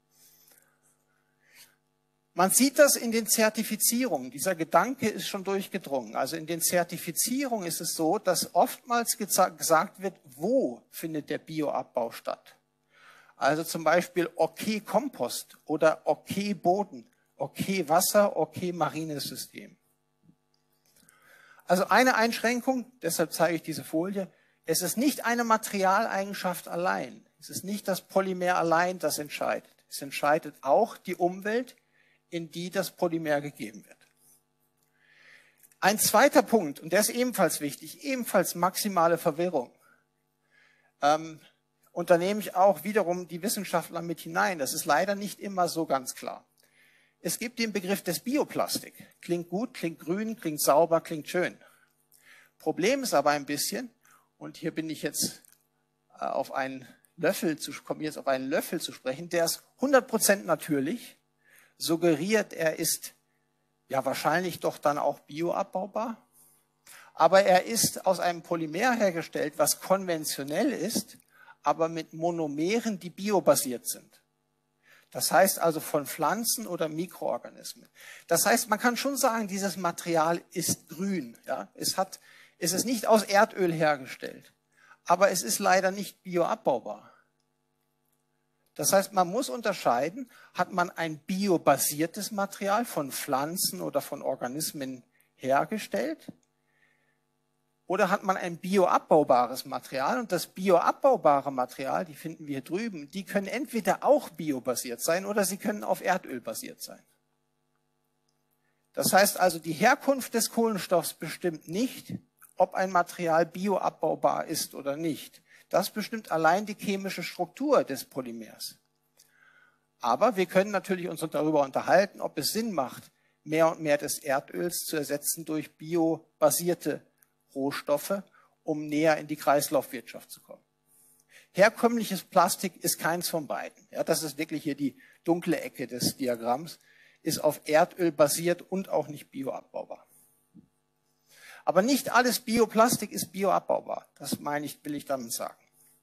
Man sieht das in den Zertifizierungen. Dieser Gedanke ist schon durchgedrungen. Also in den Zertifizierungen ist es so, dass oftmals gesagt wird, wo findet der Bioabbau statt. Also zum Beispiel okay Kompost oder okay Boden, okay Wasser, okay marines System. Also eine Einschränkung, deshalb zeige ich diese Folie, es ist nicht eine Materialeigenschaft allein. Es ist nicht das Polymer allein, das entscheidet. Es entscheidet auch die Umwelt, in die das Polymer gegeben wird. Ein zweiter Punkt, und der ist ebenfalls wichtig, ebenfalls maximale Verwirrung. Ähm, und da nehme ich auch wiederum die Wissenschaftler mit hinein. Das ist leider nicht immer so ganz klar. Es gibt den Begriff des Bioplastik. Klingt gut, klingt grün, klingt sauber, klingt schön. Problem ist aber ein bisschen, und hier bin ich jetzt äh, auf einen Löffel zu, komme jetzt auf einen Löffel zu sprechen, der ist hundert Prozent natürlich, suggeriert, er ist ja wahrscheinlich doch dann auch bioabbaubar, aber er ist aus einem Polymer hergestellt, was konventionell ist, aber mit Monomeren, die biobasiert sind. Das heißt also von Pflanzen oder Mikroorganismen. Das heißt, man kann schon sagen, dieses Material ist grün. Ja? Es hat, es ist nicht aus Erdöl hergestellt, aber es ist leider nicht bioabbaubar. Das heißt, man muss unterscheiden, hat man ein biobasiertes Material von Pflanzen oder von Organismen hergestellt oder hat man ein bioabbaubares Material und das bioabbaubare Material, die finden wir hier drüben, die können entweder auch biobasiert sein oder sie können auf Erdöl basiert sein. Das heißt also, die Herkunft des Kohlenstoffs bestimmt nicht, ob ein Material bioabbaubar ist oder nicht. Das bestimmt allein die chemische Struktur des Polymers. Aber wir können natürlich uns darüber unterhalten, ob es Sinn macht, mehr und mehr des Erdöls zu ersetzen durch biobasierte Rohstoffe, um näher in die Kreislaufwirtschaft zu kommen. Herkömmliches Plastik ist keins von beiden. Ja, das ist wirklich hier die dunkle Ecke des Diagramms, ist auf Erdöl basiert und auch nicht bioabbaubar. Aber nicht alles Bioplastik ist bioabbaubar. Das meine ich, will ich damit sagen.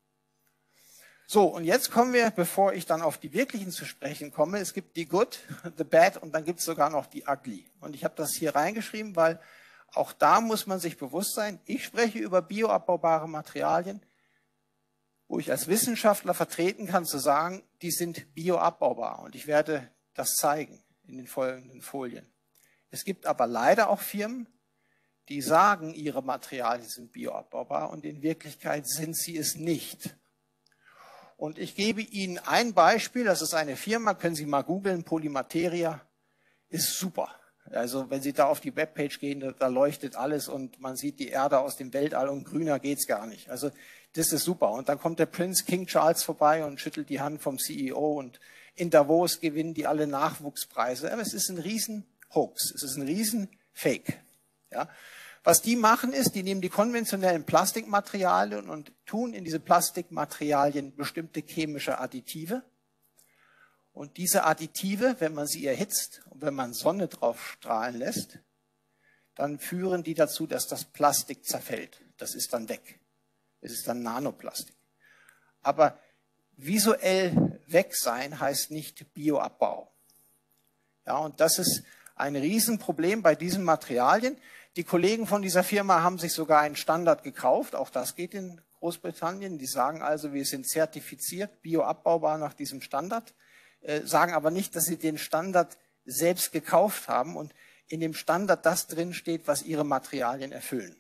So, und jetzt kommen wir, bevor ich dann auf die wirklichen zu sprechen komme, es gibt die Good, the Bad und dann gibt es sogar noch die Ugly. Und ich habe das hier reingeschrieben, weil auch da muss man sich bewusst sein, ich spreche über bioabbaubare Materialien, wo ich als Wissenschaftler vertreten kann, zu sagen, die sind bioabbaubar. Und ich werde das zeigen in den folgenden Folien. Es gibt aber leider auch Firmen, die sagen, ihre Materialien sind bioabbaubar und in Wirklichkeit sind sie es nicht. Und ich gebe Ihnen ein Beispiel, das ist eine Firma, können Sie mal googeln, Polymateria, ist super. Also wenn Sie da auf die Webpage gehen, da, da leuchtet alles und man sieht die Erde aus dem Weltall und grüner geht's gar nicht. Also das ist super. Und dann kommt der Prinz King Charles vorbei und schüttelt die Hand vom C E O und in Davos gewinnen die alle Nachwuchspreise. Aber es ist ein riesen Hoax, es ist ein riesen Fake. Ja? Was die machen ist, die nehmen die konventionellen Plastikmaterialien und tun in diese Plastikmaterialien bestimmte chemische Additive. Und diese Additive, wenn man sie erhitzt und wenn man Sonne drauf strahlen lässt, dann führen die dazu, dass das Plastik zerfällt. Das ist dann weg. Es ist dann Nanoplastik. Aber visuell weg sein heißt nicht Bioabbau. Ja, und das ist ein Riesenproblem bei diesen Materialien. Die Kollegen von dieser Firma haben sich sogar einen Standard gekauft. Auch das geht in Großbritannien. Die sagen also, wir sind zertifiziert, bioabbaubar nach diesem Standard. Sagen aber nicht, dass sie den Standard selbst gekauft haben. Und in dem Standard das drinsteht, was ihre Materialien erfüllen.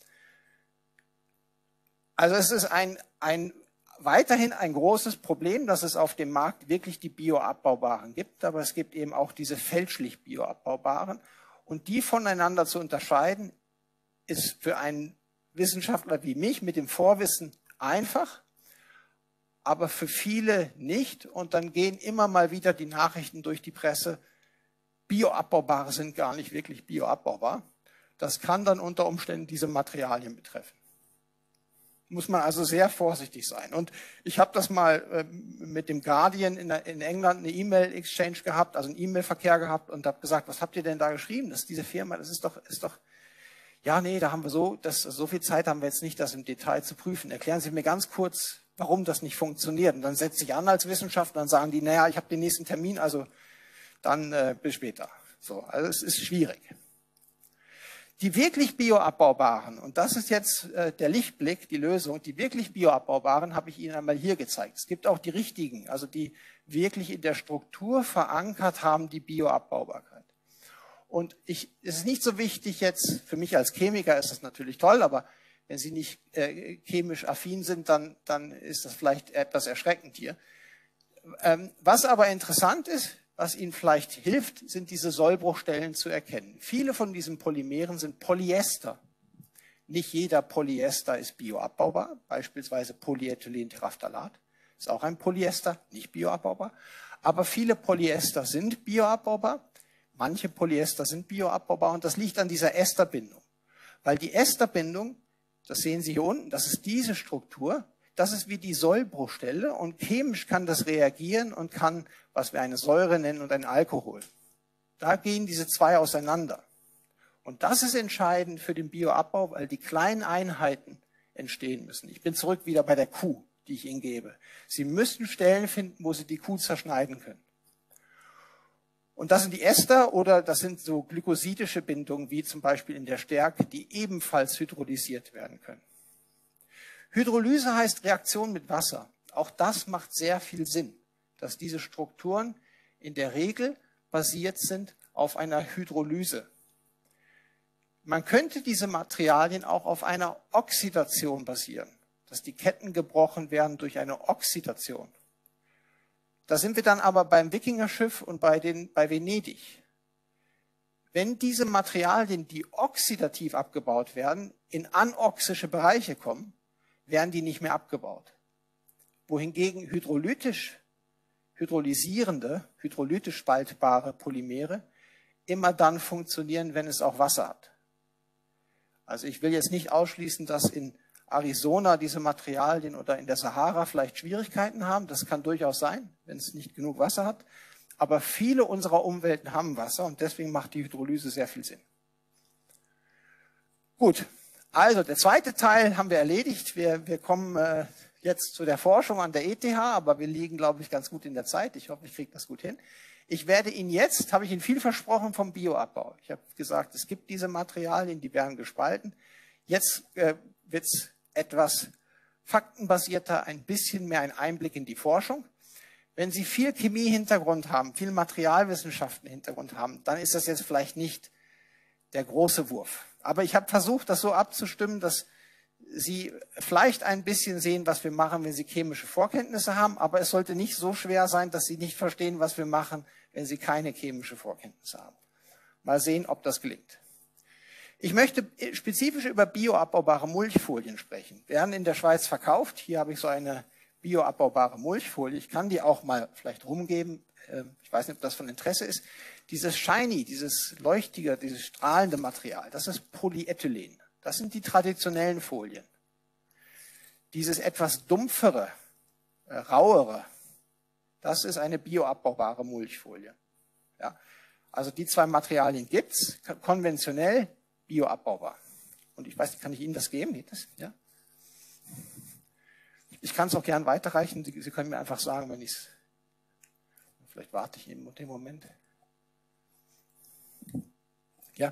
Also es ist ein, ein, weiterhin ein großes Problem, dass es auf dem Markt wirklich die bioabbaubaren gibt, aber es gibt eben auch diese fälschlich bioabbaubaren. Und die voneinander zu unterscheiden, ist für einen Wissenschaftler wie mich mit dem Vorwissen einfach, aber für viele nicht. Und dann gehen immer mal wieder die Nachrichten durch die Presse, bioabbaubare sind gar nicht wirklich bioabbaubar. Das kann dann unter Umständen diese Materialien betreffen. Muss man also sehr vorsichtig sein. Und ich habe das mal äh, mit dem Guardian in, in England eine E-Mail-Exchange gehabt, also einen E-Mail-Verkehr gehabt und habe gesagt, was habt ihr denn da geschrieben? Das ist diese Firma, das ist doch, ist doch, ja, nee, da haben wir so, das, so viel Zeit haben wir jetzt nicht, das im Detail zu prüfen. Erklären Sie mir ganz kurz, warum das nicht funktioniert. Und dann setze ich an als Wissenschaftler und sagen die, naja, ich habe den nächsten Termin, also dann äh, bis später. So, also es ist schwierig. Die wirklich bioabbaubaren, und das ist jetzt äh, der Lichtblick, die Lösung, die wirklich bioabbaubaren habe ich Ihnen einmal hier gezeigt. Es gibt auch die richtigen, also die wirklich in der Struktur verankert haben, die Bioabbaubarkeit. Und ich, es ist nicht so wichtig jetzt, für mich als Chemiker ist das natürlich toll, aber wenn Sie nicht äh, chemisch affin sind, dann, dann ist das vielleicht etwas erschreckend hier. Ähm, was aber interessant ist, was Ihnen vielleicht hilft, sind diese Sollbruchstellen zu erkennen. Viele von diesen Polymeren sind Polyester. Nicht jeder Polyester ist bioabbaubar, beispielsweise Polyethylenterephthalat ist auch ein Polyester, nicht bioabbaubar. Aber viele Polyester sind bioabbaubar, manche Polyester sind bioabbaubar und das liegt an dieser Esterbindung. Weil die Esterbindung, das sehen Sie hier unten, das ist diese Struktur, das ist wie die Sollbruchstelle und chemisch kann das reagieren und kann, was wir eine Säure nennen und ein Alkohol. Da gehen diese zwei auseinander. Und das ist entscheidend für den Bioabbau, weil die kleinen Einheiten entstehen müssen. Ich bin zurück wieder bei der Kuh, die ich Ihnen gebe. Sie müssen Stellen finden, wo Sie die Kuh zerschneiden können. Und das sind die Ester oder das sind so glykosidische Bindungen, wie zum Beispiel in der Stärke, die ebenfalls hydrolysiert werden können. Hydrolyse heißt Reaktion mit Wasser. Auch das macht sehr viel Sinn, dass diese Strukturen in der Regel basiert sind auf einer Hydrolyse. Man könnte diese Materialien auch auf einer Oxidation basieren, dass die Ketten gebrochen werden durch eine Oxidation. Da sind wir dann aber beim Wikingerschiff und bei, den, bei Venedig. Wenn diese Materialien, die oxidativ abgebaut werden, in anoxische Bereiche kommen, werden die nicht mehr abgebaut. Wohingegen hydrolytisch, hydrolysierende, hydrolytisch spaltbare Polymere immer dann funktionieren, wenn es auch Wasser hat. Also ich will jetzt nicht ausschließen, dass in Arizona diese Materialien oder in der Sahara vielleicht Schwierigkeiten haben. Das kann durchaus sein, wenn es nicht genug Wasser hat. Aber viele unserer Umwelten haben Wasser und deswegen macht die Hydrolyse sehr viel Sinn. Gut. Also, der zweite Teil haben wir erledigt. Wir, wir kommen äh, jetzt zu der Forschung an der E T H, aber wir liegen, glaube ich, ganz gut in der Zeit. Ich hoffe, ich kriege das gut hin. Ich werde Ihnen jetzt, habe ich Ihnen viel versprochen vom Bioabbau. Ich habe gesagt, es gibt diese Materialien, die werden gespalten. Jetzt äh, wird es etwas faktenbasierter, ein bisschen mehr ein Einblick in die Forschung. Wenn Sie viel Chemie-Hintergrund haben, viel Materialwissenschaften-Hintergrund haben, dann ist das jetzt vielleicht nicht der große Wurf. Aber ich habe versucht, das so abzustimmen, dass Sie vielleicht ein bisschen sehen, was wir machen, wenn Sie chemische Vorkenntnisse haben. Aber es sollte nicht so schwer sein, dass Sie nicht verstehen, was wir machen, wenn Sie keine chemische Vorkenntnisse haben. Mal sehen, ob das gelingt. Ich möchte spezifisch über bioabbaubare Mulchfolien sprechen. Werden in der Schweiz verkauft. Hier habe ich so eine bioabbaubare Mulchfolie. Ich kann die auch mal vielleicht rumgeben. Ich weiß nicht, ob das von Interesse ist. Dieses shiny, dieses leuchtige, dieses strahlende Material, das ist Polyethylen. Das sind die traditionellen Folien. Dieses etwas dumpfere, äh, rauere, das ist eine bioabbaubare Mulchfolie. Ja, also die zwei Materialien gibt's, konventionell, bioabbaubar. Und ich weiß nicht, kann ich Ihnen das geben? Geht das? Ja? Ich kann es auch gern weiterreichen. Sie, Sie können mir einfach sagen, wenn ich es... Vielleicht warte ich in dem Moment. Ja.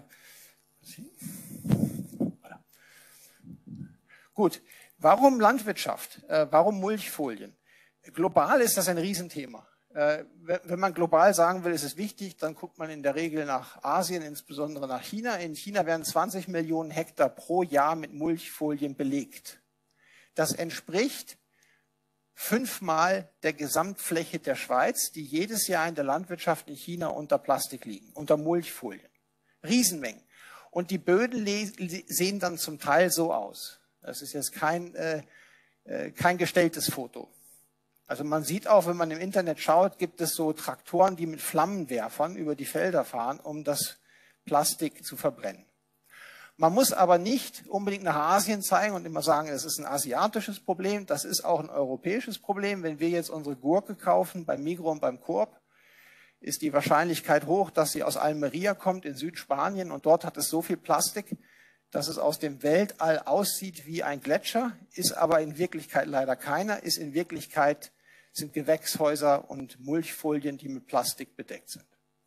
Gut. Warum Landwirtschaft? Äh, warum Mulchfolien? Global ist das ein Riesenthema. Äh, wenn man global sagen will, ist es wichtig, dann guckt man in der Regel nach Asien, insbesondere nach China. In China werden zwanzig Millionen Hektar pro Jahr mit Mulchfolien belegt. Das entspricht fünfmal der Gesamtfläche der Schweiz, die jedes Jahr in der Landwirtschaft in China unter Plastik liegen, unter Mulchfolien. Riesenmengen. Und die Böden sehen dann zum Teil so aus. Das ist jetzt kein, äh, kein gestelltes Foto. Also man sieht auch, wenn man im Internet schaut, gibt es so Traktoren, die mit Flammenwerfern über die Felder fahren, um das Plastik zu verbrennen. Man muss aber nicht unbedingt nach Asien zeigen und immer sagen, das ist ein asiatisches Problem. Das ist auch ein europäisches Problem. Wenn wir jetzt unsere Gurke kaufen, beim Migros und beim Coop, ist die Wahrscheinlichkeit hoch, dass sie aus Almeria kommt in Südspanien und dort hat es so viel Plastik, dass es aus dem Weltall aussieht wie ein Gletscher, ist aber in Wirklichkeit leider keiner, ist in Wirklichkeit sind Gewächshäuser und Mulchfolien, die mit Plastik bedeckt sind.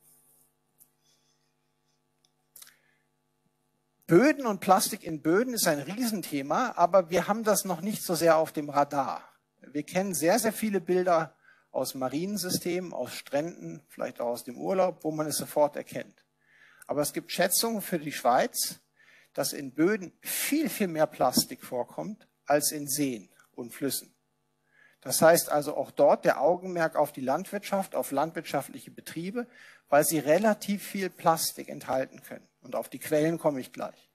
Böden und Plastik in Böden ist ein Riesenthema, aber wir haben das noch nicht so sehr auf dem Radar. Wir kennen sehr, sehr viele Bilder aus Mariensystemen, aus Stränden, vielleicht auch aus dem Urlaub, wo man es sofort erkennt. Aber es gibt Schätzungen für die Schweiz, dass in Böden viel, viel mehr Plastik vorkommt als in Seen und Flüssen. Das heißt also auch dort der Augenmerk auf die Landwirtschaft, auf landwirtschaftliche Betriebe, weil sie relativ viel Plastik enthalten können. Und auf die Quellen komme ich gleich.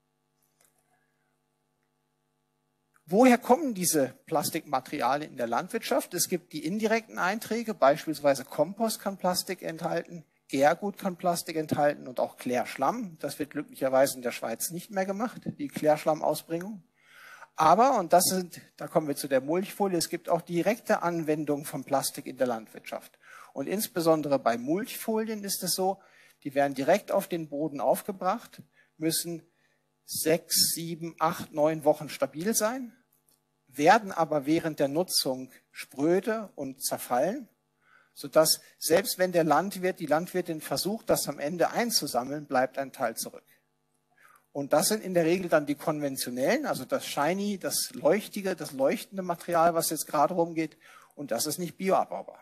Woher kommen diese Plastikmaterialien in der Landwirtschaft? Es gibt die indirekten Einträge, beispielsweise Kompost kann Plastik enthalten, Gärgut kann Plastik enthalten und auch Klärschlamm. Das wird glücklicherweise in der Schweiz nicht mehr gemacht, die Klärschlammausbringung. Aber, und das sind, da kommen wir zu der Mulchfolie, es gibt auch direkte Anwendung von Plastik in der Landwirtschaft. Und insbesondere bei Mulchfolien ist es so, die werden direkt auf den Boden aufgebracht, müssen sechs, sieben, acht, neun Wochen stabil sein, werden aber während der Nutzung spröde und zerfallen, sodass selbst wenn der Landwirt, die Landwirtin versucht, das am Ende einzusammeln, bleibt ein Teil zurück. Und das sind in der Regel dann die konventionellen, also das shiny, das leuchtige, das leuchtende Material, was jetzt gerade rumgeht. Und das ist nicht bioabbaubar.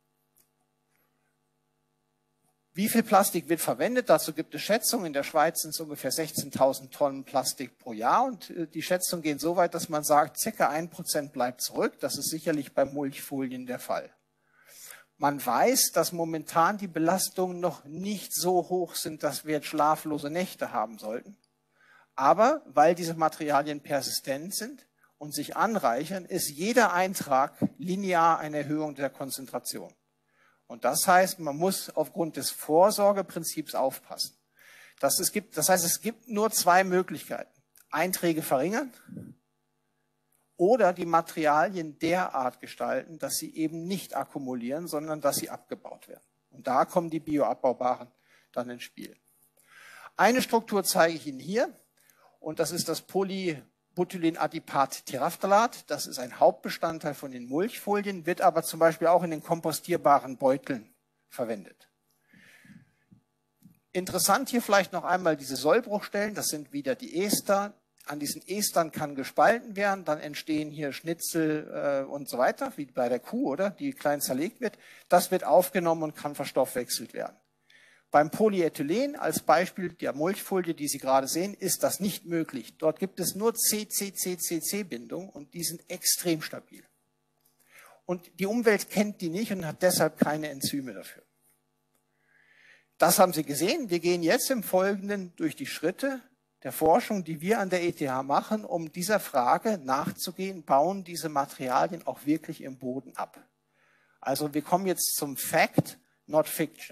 Wie viel Plastik wird verwendet? Dazu gibt es Schätzungen. In der Schweiz sind es ungefähr sechzehntausend Tonnen Plastik pro Jahr. Und die Schätzungen gehen so weit, dass man sagt, circa ein Prozent bleibt zurück. Das ist sicherlich bei Mulchfolien der Fall. Man weiß, dass momentan die Belastungen noch nicht so hoch sind, dass wir jetzt schlaflose Nächte haben sollten. Aber weil diese Materialien persistent sind und sich anreichern, ist jeder Eintrag linear eine Erhöhung der Konzentration. Und das heißt, man muss aufgrund des Vorsorgeprinzips aufpassen. Das, es gibt, das heißt, es gibt nur zwei Möglichkeiten. Einträge verringern oder die Materialien derart gestalten, dass sie eben nicht akkumulieren, sondern dass sie abgebaut werden. Und da kommen die bioabbaubaren dann ins Spiel. Eine Struktur zeige ich Ihnen hier. Und das ist das Polybutylin-Adipat-Terephthalat. Das ist ein Hauptbestandteil von den Mulchfolien, wird aber zum Beispiel auch in den kompostierbaren Beuteln verwendet. Interessant hier vielleicht noch einmal diese Sollbruchstellen. Das sind wieder die Ester. An diesen Estern kann gespalten werden. Dann entstehen hier Schnitzel äh, und so weiter, wie bei der Kuh, oder? Die klein zerlegt wird. Das wird aufgenommen und kann verstoffwechselt werden. Beim Polyethylen als Beispiel der Mulchfolie, die Sie gerade sehen, ist das nicht möglich. Dort gibt es nur C C C C C-Bindungen und die sind extrem stabil. Und die Umwelt kennt die nicht und hat deshalb keine Enzyme dafür. Das haben Sie gesehen. Wir gehen jetzt im Folgenden durch die Schritte der Forschung, die wir an der E T H machen, um dieser Frage nachzugehen, bauen diese Materialien auch wirklich im Boden ab. Also wir kommen jetzt zum Fact, not Fiction.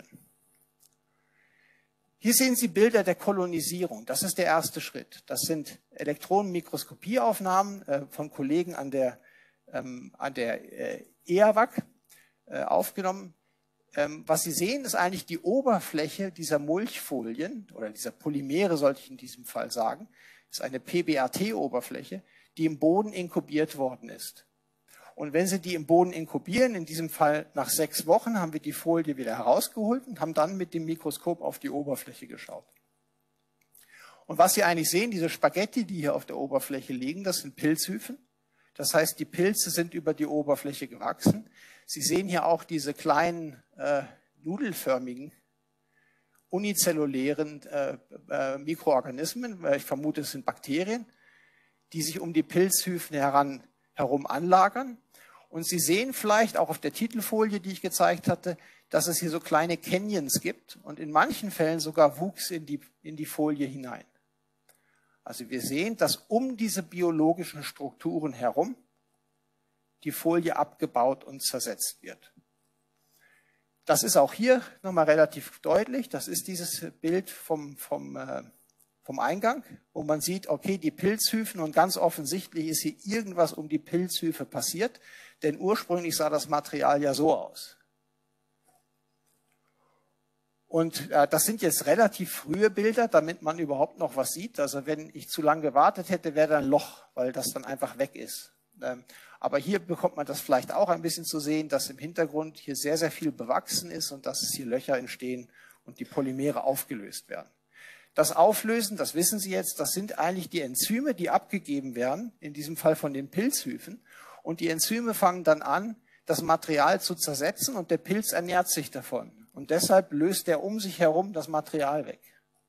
Hier sehen Sie Bilder der Kolonisierung. Das ist der erste Schritt. Das sind Elektronenmikroskopieaufnahmen äh, von Kollegen an der, ähm, an der äh, E A W A C äh, aufgenommen. Ähm, was Sie sehen, ist eigentlich die Oberfläche dieser Mulchfolien oder dieser Polymere, sollte ich in diesem Fall sagen, ist eine P B A T-Oberfläche, die im Boden inkubiert worden ist. Und wenn Sie die im Boden inkubieren, in diesem Fall nach sechs Wochen, haben wir die Folie wieder herausgeholt und haben dann mit dem Mikroskop auf die Oberfläche geschaut. Und was Sie eigentlich sehen, diese Spaghetti, die hier auf der Oberfläche liegen, das sind Pilzhyphen. Das heißt, die Pilze sind über die Oberfläche gewachsen. Sie sehen hier auch diese kleinen äh, nudelförmigen, unizellulären äh, äh, Mikroorganismen, ich vermute, es sind Bakterien, die sich um die Pilzhyphen heran, herum anlagern. Und Sie sehen vielleicht auch auf der Titelfolie, die ich gezeigt hatte, dass es hier so kleine Canyons gibt und in manchen Fällen sogar Wuchs in die, in die Folie hinein. Also wir sehen, dass um diese biologischen Strukturen herum die Folie abgebaut und zersetzt wird. Das ist auch hier nochmal relativ deutlich. Das ist dieses Bild vom, vom, äh, vom Eingang, wo man sieht, okay, die Pilzhyphen und ganz offensichtlich ist hier irgendwas um die Pilzhyphe passiert, denn ursprünglich sah das Material ja so aus. Und äh, das sind jetzt relativ frühe Bilder, damit man überhaupt noch was sieht. Also wenn ich zu lange gewartet hätte, wäre da ein Loch, weil das dann einfach weg ist. Ähm, aber hier bekommt man das vielleicht auch ein bisschen zu sehen, dass im Hintergrund hier sehr, sehr viel bewachsen ist und dass es hier Löcher entstehen und die Polymere aufgelöst werden. Das Auflösen, das wissen Sie jetzt, das sind eigentlich die Enzyme, die abgegeben werden, in diesem Fall von den Pilzhyphen. Und die Enzyme fangen dann an, das Material zu zersetzen und der Pilz ernährt sich davon. Und deshalb löst er um sich herum das Material weg.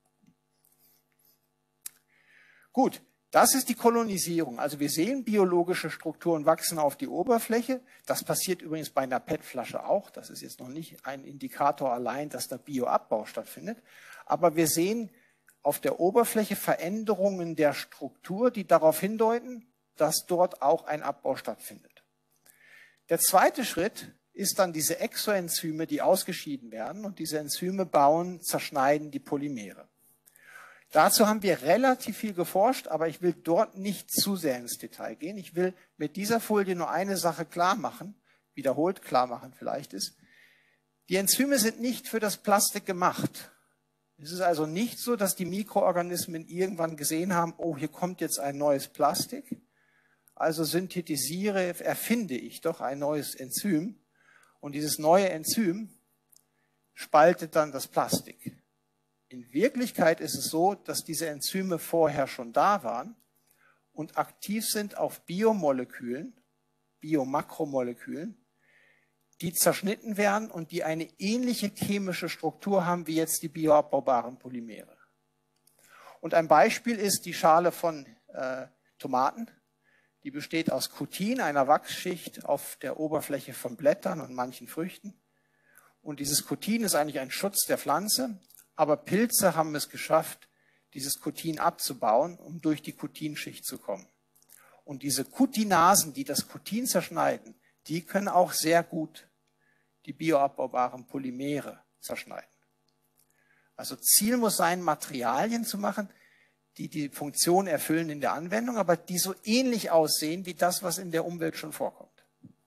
Gut, das ist die Kolonisierung. Also wir sehen, biologische Strukturen wachsen auf die Oberfläche. Das passiert übrigens bei einer P E T-Flasche auch. Das ist jetzt noch nicht ein Indikator allein, dass da Bioabbau stattfindet. Aber wir sehen auf der Oberfläche Veränderungen der Struktur, die darauf hindeuten, dass dort auch ein Abbau stattfindet. Der zweite Schritt ist dann diese Exoenzyme, die ausgeschieden werden. Und diese Enzyme bauen, zerschneiden die Polymere. Dazu haben wir relativ viel geforscht, aber ich will dort nicht zu sehr ins Detail gehen. Ich will mit dieser Folie nur eine Sache klar machen, wiederholt klar machen vielleicht ist. Die Enzyme sind nicht für das Plastik gemacht. Es ist also nicht so, dass die Mikroorganismen irgendwann gesehen haben, oh, hier kommt jetzt ein neues Plastik. Also synthetisiere, erfinde ich doch ein neues Enzym. Und dieses neue Enzym spaltet dann das Plastik. In Wirklichkeit ist es so, dass diese Enzyme vorher schon da waren und aktiv sind auf Biomolekülen, Biomakromolekülen, die zerschnitten werden und die eine ähnliche chemische Struktur haben wie jetzt die bioabbaubaren Polymere. Und ein Beispiel ist die Schale von äh, Tomaten. Die besteht aus Cutin, einer Wachsschicht auf der Oberfläche von Blättern und manchen Früchten. Und dieses Cutin ist eigentlich ein Schutz der Pflanze. Aber Pilze haben es geschafft, dieses Cutin abzubauen, um durch die Cutinschicht zu kommen. Und diese Cutinasen, die das Cutin zerschneiden, die können auch sehr gut die bioabbaubaren Polymere zerschneiden. Also Ziel muss sein, Materialien zu machen, die die Funktion erfüllen in der Anwendung, aber die so ähnlich aussehen wie das, was in der Umwelt schon vorkommt.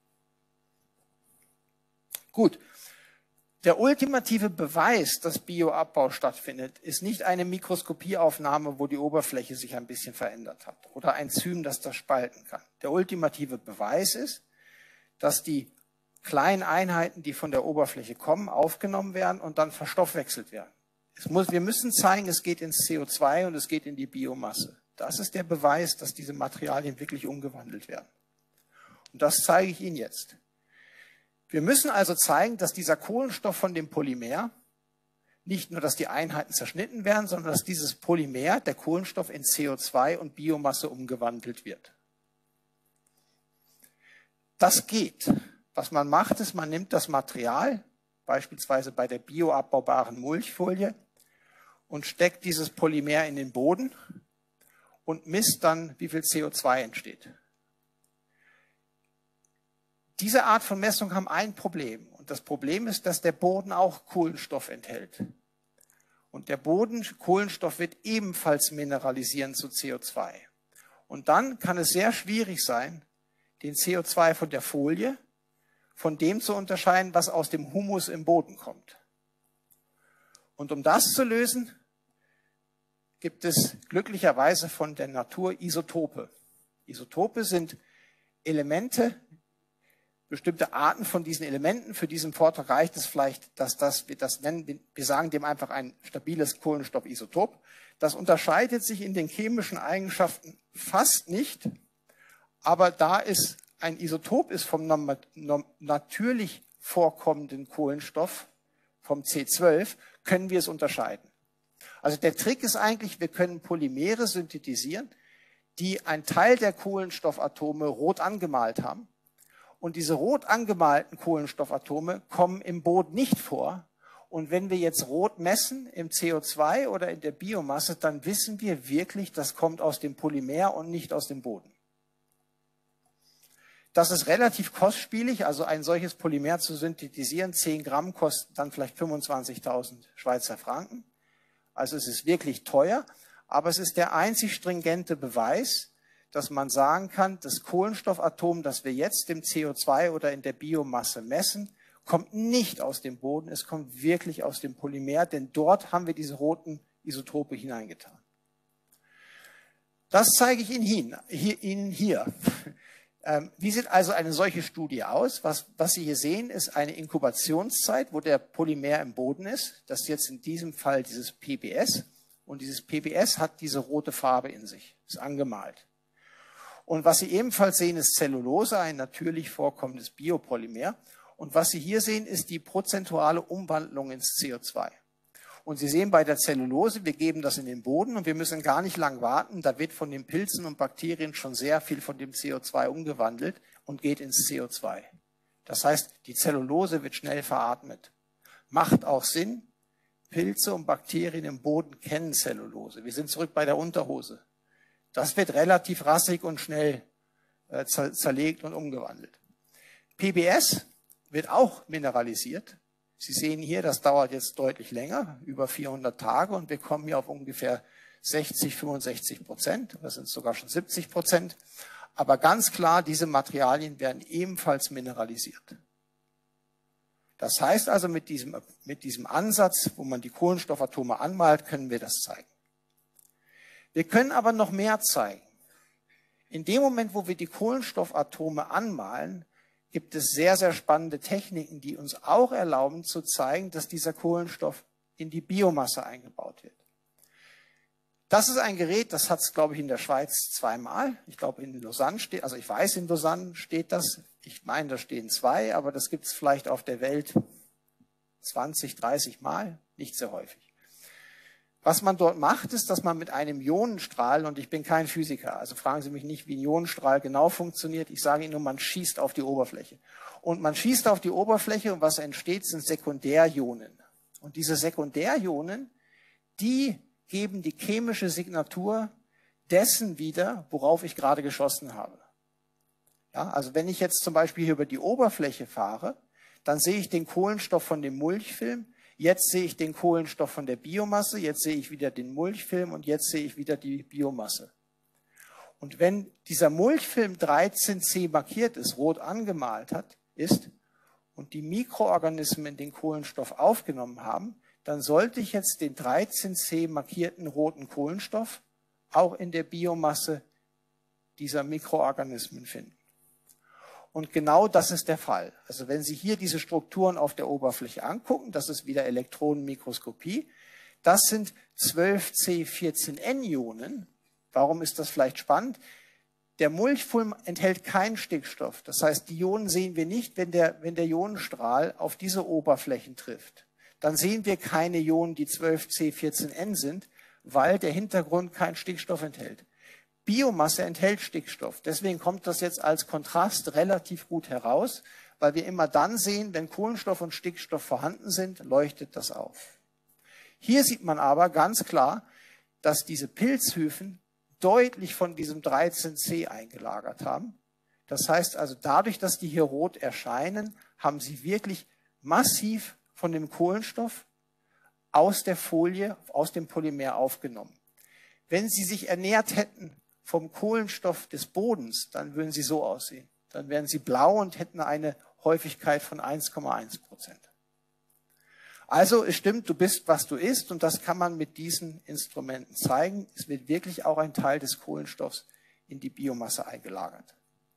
Gut. Der ultimative Beweis, dass Bioabbau stattfindet, ist nicht eine Mikroskopieaufnahme, wo die Oberfläche sich ein bisschen verändert hat oder ein Enzym, das das spalten kann. Der ultimative Beweis ist, dass die kleinen Einheiten, die von der Oberfläche kommen, aufgenommen werden und dann verstoffwechselt werden. Es muss, wir müssen zeigen, es geht ins C O zwei und es geht in die Biomasse. Das ist der Beweis, dass diese Materialien wirklich umgewandelt werden. Und das zeige ich Ihnen jetzt. Wir müssen also zeigen, dass dieser Kohlenstoff von dem Polymer, nicht nur, dass die Einheiten zerschnitten werden, sondern dass dieses Polymer, der Kohlenstoff, in C O zwei und Biomasse umgewandelt wird. Das geht. Was man macht, ist, man nimmt das Material, beispielsweise bei der bioabbaubaren Mulchfolie, und steckt dieses Polymer in den Boden und misst dann, wie viel C O zwei entsteht. Diese Art von Messung haben ein Problem. Und das Problem ist, dass der Boden auch Kohlenstoff enthält. Und der Boden, Kohlenstoff, wird ebenfalls mineralisieren zu C O zwei. Und dann kann es sehr schwierig sein, den C O zwei von der Folie von dem zu unterscheiden, was aus dem Humus im Boden kommt. Und um das zu lösen, gibt es glücklicherweise von der Natur Isotope. Isotope sind Elemente, bestimmte Arten von diesen Elementen. Für diesen Vortrag reicht es vielleicht, dass das, wir das nennen, wir sagen dem einfach ein stabiles Kohlenstoffisotop. Das unterscheidet sich in den chemischen Eigenschaften fast nicht, aber da es ein Isotop ist vom natürlich vorkommenden Kohlenstoff, vom C zwölf, können wir es unterscheiden. Also der Trick ist eigentlich, wir können Polymere synthetisieren, die einen Teil der Kohlenstoffatome rot angemalt haben. Und diese rot angemalten Kohlenstoffatome kommen im Boden nicht vor. Und wenn wir jetzt rot messen im C O zwei oder in der Biomasse, dann wissen wir wirklich, das kommt aus dem Polymer und nicht aus dem Boden. Das ist relativ kostspielig, also ein solches Polymer zu synthetisieren. zehn Gramm kosten dann vielleicht fünfundzwanzigtausend Schweizer Franken. Also es ist wirklich teuer, aber es ist der einzig stringente Beweis, dass man sagen kann, das Kohlenstoffatom, das wir jetzt im C O zwei oder in der Biomasse messen, kommt nicht aus dem Boden, es kommt wirklich aus dem Polymer, denn dort haben wir diese roten Isotope hineingetan. Das zeige ich Ihnen hier. hier, Ihnen hier. Ähm, wie sieht also eine solche Studie aus? Was, was Sie hier sehen, ist eine Inkubationszeit, wo der Polymer im Boden ist. Das ist jetzt in diesem Fall dieses P B S. Und dieses P B S hat diese rote Farbe in sich, ist angemalt. Und was Sie ebenfalls sehen, ist Zellulose, ein natürlich vorkommendes Biopolymer. Und was Sie hier sehen, ist die prozentuale Umwandlung ins C O zwei. Und Sie sehen bei der Zellulose, wir geben das in den Boden und wir müssen gar nicht lang warten. Da wird von den Pilzen und Bakterien schon sehr viel von dem C O zwei umgewandelt und geht ins C O zwei. Das heißt, die Zellulose wird schnell veratmet. Macht auch Sinn. Pilze und Bakterien im Boden kennen Zellulose. Wir sind zurück bei der Unterhose. Das wird relativ rassig und schnell äh, zerlegt und umgewandelt. P B S wird auch mineralisiert. Sie sehen hier, das dauert jetzt deutlich länger, über vierhundert Tage, und wir kommen hier auf ungefähr sechzig, fünfundsechzig Prozent. Das sind sogar schon siebzig Prozent. Aber ganz klar, diese Materialien werden ebenfalls mineralisiert. Das heißt also, mit diesem, mit diesem Ansatz, wo man die Kohlenstoffatome anmalt, können wir das zeigen. Wir können aber noch mehr zeigen. In dem Moment, wo wir die Kohlenstoffatome anmalen, gibt es sehr, sehr spannende Techniken, die uns auch erlauben zu zeigen, dass dieser Kohlenstoff in die Biomasse eingebaut wird. Das ist ein Gerät, das hat es, glaube ich, in der Schweiz zweimal. Ich glaube, in Lausanne steht, also ich weiß, in Lausanne steht das. Ich meine, da stehen zwei, aber das gibt es vielleicht auf der Welt zwanzig, dreißig Mal, nicht sehr häufig. Was man dort macht, ist, dass man mit einem Ionenstrahl, und ich bin kein Physiker, also fragen Sie mich nicht, wie ein Ionenstrahl genau funktioniert. Ich sage Ihnen nur, man schießt auf die Oberfläche. Und man schießt auf die Oberfläche und was entsteht, sind Sekundärionen. Und diese Sekundärionen, die geben die chemische Signatur dessen wieder, worauf ich gerade geschossen habe. Ja, also wenn ich jetzt zum Beispiel hier über die Oberfläche fahre, dann sehe ich den Kohlenstoff von dem Mulchfilm. Jetzt sehe ich den Kohlenstoff von der Biomasse, jetzt sehe ich wieder den Mulchfilm und jetzt sehe ich wieder die Biomasse. Und wenn dieser Mulchfilm dreizehn C markiert ist, rot angemalt hat, ist, und die Mikroorganismen den Kohlenstoff aufgenommen haben, dann sollte ich jetzt den dreizehn C markierten roten Kohlenstoff auch in der Biomasse dieser Mikroorganismen finden. Und genau das ist der Fall. Also wenn Sie hier diese Strukturen auf der Oberfläche angucken, das ist wieder Elektronenmikroskopie, das sind zwölf C vierzehn N Ionen. Warum ist das vielleicht spannend? Der Mulchfilm enthält keinen Stickstoff. Das heißt, die Ionen sehen wir nicht, wenn der, wenn der Ionenstrahl auf diese Oberflächen trifft. Dann sehen wir keine Ionen, die zwölf C vierzehn N sind, weil der Hintergrund keinen Stickstoff enthält. Biomasse enthält Stickstoff. Deswegen kommt das jetzt als Kontrast relativ gut heraus, weil wir immer dann sehen, wenn Kohlenstoff und Stickstoff vorhanden sind, leuchtet das auf. Hier sieht man aber ganz klar, dass diese Pilzhyphen deutlich von diesem dreizehn C eingelagert haben. Das heißt also, dadurch, dass die hier rot erscheinen, haben sie wirklich massiv von dem Kohlenstoff aus der Folie, aus dem Polymer aufgenommen. Wenn sie sich ernährt hätten vom Kohlenstoff des Bodens, dann würden sie so aussehen. Dann wären sie blau und hätten eine Häufigkeit von eins Komma eins Prozent. Also es stimmt, du bist, was du isst, und das kann man mit diesen Instrumenten zeigen. Es wird wirklich auch ein Teil des Kohlenstoffs in die Biomasse eingelagert.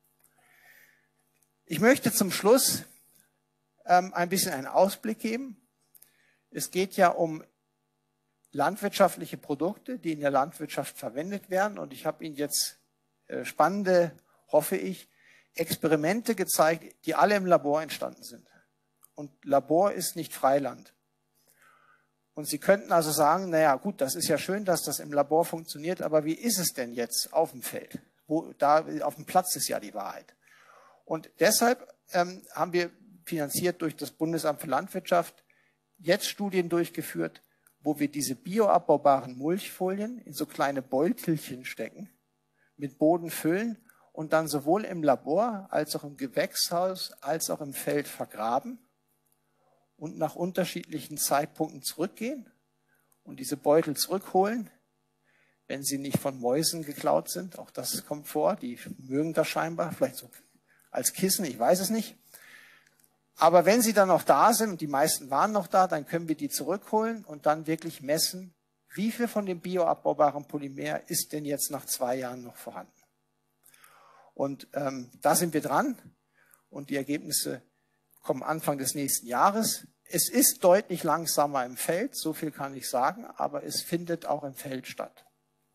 Ich möchte zum Schluss ähm, ein bisschen einen Ausblick geben. Es geht ja um landwirtschaftliche Produkte, die in der Landwirtschaft verwendet werden. Und ich habe Ihnen jetzt äh, spannende, hoffe ich, Experimente gezeigt, die alle im Labor entstanden sind. Und Labor ist nicht Freiland. Und Sie könnten also sagen, naja gut, das ist ja schön, dass das im Labor funktioniert, aber wie ist es denn jetzt auf dem Feld? Wo, da auf dem Platz ist ja die Wahrheit. Und deshalb ähm, haben wir finanziert durch das Bundesamt für Landwirtschaft jetzt Studien durchgeführt, wo wir diese bioabbaubaren Mulchfolien in so kleine Beutelchen stecken, mit Boden füllen und dann sowohl im Labor als auch im Gewächshaus als auch im Feld vergraben und nach unterschiedlichen Zeitpunkten zurückgehen und diese Beutel zurückholen, wenn sie nicht von Mäusen geklaut sind. Auch das kommt vor, die mögen das scheinbar, vielleicht so als Kissen, ich weiß es nicht. Aber wenn sie dann noch da sind, und die meisten waren noch da, dann können wir die zurückholen und dann wirklich messen, wie viel von dem bioabbaubaren Polymer ist denn jetzt nach zwei Jahren noch vorhanden. Und ähm, da sind wir dran und die Ergebnisse kommen Anfang des nächsten Jahres. Es ist deutlich langsamer im Feld, so viel kann ich sagen, aber es findet auch im Feld statt.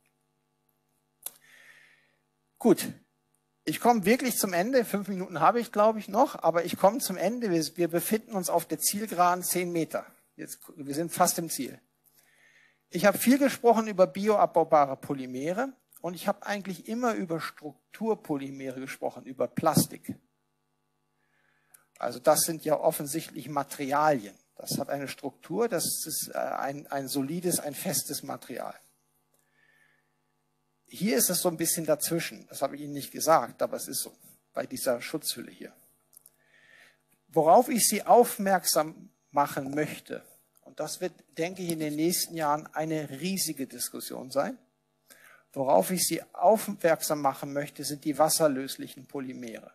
Gut, ich komme wirklich zum Ende. Fünf Minuten habe ich, glaube ich, noch, aber ich komme zum Ende. Wir, wir befinden uns auf der Zielgeraden zehn Meter. Jetzt, wir sind fast im Ziel. Ich habe viel gesprochen über bioabbaubare Polymere und ich habe eigentlich immer über Strukturpolymere gesprochen, über Plastik. Also das sind ja offensichtlich Materialien. Das hat eine Struktur, das ist ein, ein solides, ein festes Material. Hier ist es so ein bisschen dazwischen. Das habe ich Ihnen nicht gesagt, aber es ist so bei dieser Schutzhülle hier. Worauf ich Sie aufmerksam machen möchte, und das wird, denke ich, in den nächsten Jahren eine riesige Diskussion sein, worauf ich Sie aufmerksam machen möchte, sind die wasserlöslichen Polymere.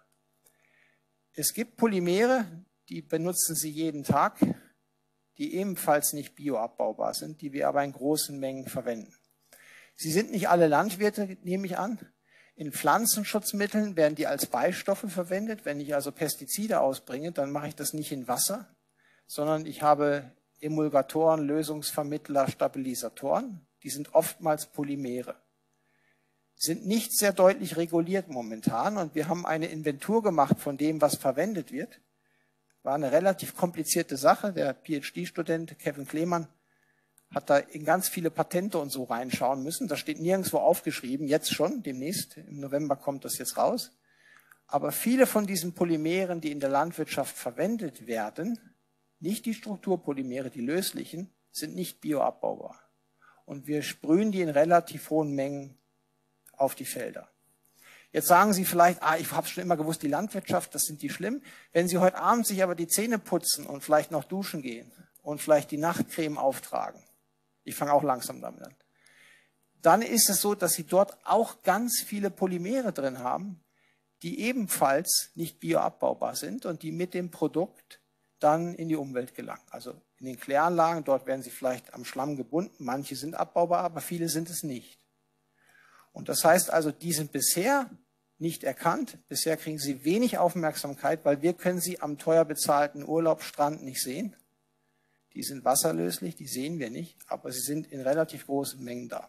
Es gibt Polymere, die benutzen Sie jeden Tag, die ebenfalls nicht bioabbaubar sind, die wir aber in großen Mengen verwenden. Sie sind nicht alle Landwirte, nehme ich an. In Pflanzenschutzmitteln werden die als Beistoffe verwendet. Wenn ich also Pestizide ausbringe, dann mache ich das nicht in Wasser, sondern ich habe Emulgatoren, Lösungsvermittler, Stabilisatoren. Die sind oftmals Polymere. Sind nicht sehr deutlich reguliert momentan und wir haben eine Inventur gemacht von dem, was verwendet wird. War eine relativ komplizierte Sache. Der PhD-Student Kevin Kleemann hat da in ganz viele Patente und so reinschauen müssen. Das steht nirgendwo aufgeschrieben, jetzt schon, demnächst. Im November kommt das jetzt raus. Aber viele von diesen Polymeren, die in der Landwirtschaft verwendet werden, nicht die Strukturpolymere, die löslichen, sind nicht bioabbaubar. Und wir sprühen die in relativ hohen Mengen auf die Felder. Jetzt sagen Sie vielleicht, ah, ich habe schon immer gewusst, die Landwirtschaft, das sind die schlimm. Wenn Sie heute Abend sich aber die Zähne putzen und vielleicht noch duschen gehen und vielleicht die Nachtcreme auftragen, ich fange auch langsam damit an, dann ist es so, dass Sie dort auch ganz viele Polymere drin haben, die ebenfalls nicht bioabbaubar sind und die mit dem Produkt dann in die Umwelt gelangen. Also in den Kläranlagen, dort werden sie vielleicht am Schlamm gebunden, manche sind abbaubar, aber viele sind es nicht. Und das heißt also, die sind bisher nicht erkannt. Bisher kriegen sie wenig Aufmerksamkeit, weil wir können sie am teuer bezahlten Urlaubsstrand nicht sehen. Die sind wasserlöslich, die sehen wir nicht, aber sie sind in relativ großen Mengen da.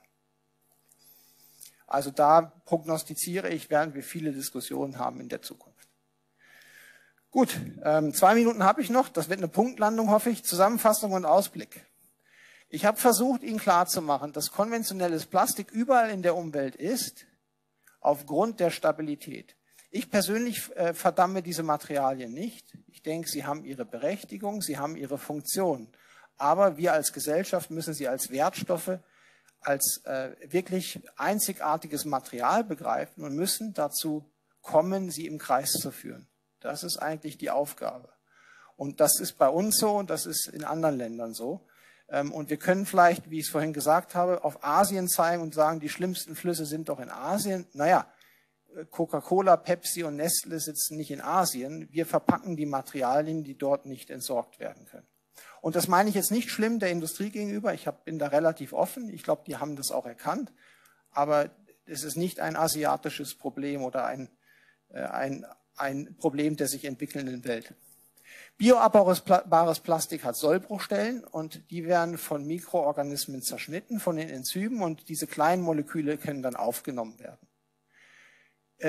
Also da prognostiziere ich, werden wir viele Diskussionen haben in der Zukunft. Gut, ähm, zwei Minuten habe ich noch. Das wird eine Punktlandung, hoffe ich. Zusammenfassung und Ausblick. Ich habe versucht, Ihnen klarzumachen, dass konventionelles Plastik überall in der Umwelt ist, aufgrund der Stabilität. Ich persönlich äh, verdamme diese Materialien nicht. Ich denke, sie haben ihre Berechtigung, sie haben ihre Funktion. Aber wir als Gesellschaft müssen sie als Wertstoffe, als äh, wirklich einzigartiges Material begreifen und müssen dazu kommen, sie im Kreis zu führen. Das ist eigentlich die Aufgabe. Und das ist bei uns so und das ist in anderen Ländern so. Und wir können vielleicht, wie ich es vorhin gesagt habe, auf Asien zeigen und sagen, die schlimmsten Flüsse sind doch in Asien. Naja, Coca-Cola, Pepsi und Nestle sitzen nicht in Asien. Wir verpacken die Materialien, die dort nicht entsorgt werden können. Und das meine ich jetzt nicht schlimm der Industrie gegenüber. Ich hab, bin da relativ offen. Ich glaube, die haben das auch erkannt. Aber es ist nicht ein asiatisches Problem oder ein, äh, ein, ein Problem der sich entwickelnden Welt. Bioabbaubares Plastik hat Sollbruchstellen und die werden von Mikroorganismen zerschnitten, von den Enzymen und diese kleinen Moleküle können dann aufgenommen werden.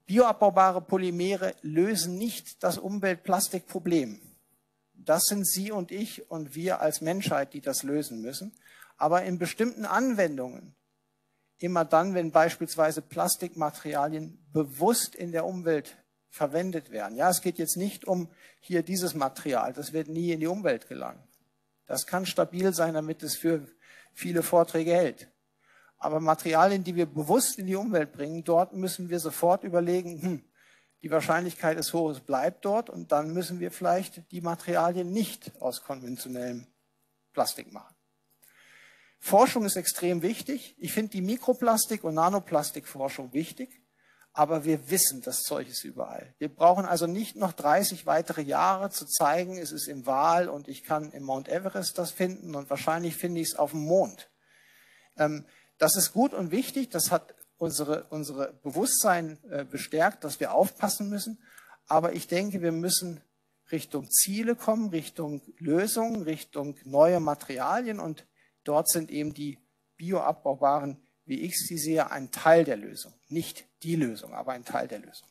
Bioabbaubare Polymere lösen nicht das Umweltplastikproblem. Das sind Sie und ich und wir als Menschheit, die das lösen müssen. Aber in bestimmten Anwendungen, immer dann, wenn beispielsweise Plastikmaterialien bewusst in der Umwelt verwendet werden. Ja, es geht jetzt nicht um hier dieses Material, das wird nie in die Umwelt gelangen. Das kann stabil sein, damit es für viele Vorträge hält. Aber Materialien, die wir bewusst in die Umwelt bringen, dort müssen wir sofort überlegen, hm, die Wahrscheinlichkeit ist hoch, es bleibt dort und dann müssen wir vielleicht die Materialien nicht aus konventionellem Plastik machen. Forschung ist extrem wichtig. Ich finde die Mikroplastik- und Nanoplastikforschung wichtig. Aber wir wissen, das Zeug ist überall. Wir brauchen also nicht noch dreißig weitere Jahre zu zeigen, es ist im Wal und ich kann im Mount Everest das finden und wahrscheinlich finde ich es auf dem Mond. Ähm, das ist gut und wichtig, das hat unsere, unsere Bewusstsein äh, bestärkt, dass wir aufpassen müssen. Aber ich denke, wir müssen Richtung Ziele kommen, Richtung Lösungen, Richtung neue Materialien und dort sind eben die bioabbaubaren, wie ich sie sehe, ein Teil der Lösung. Nicht die Lösung, aber ein Teil der Lösung.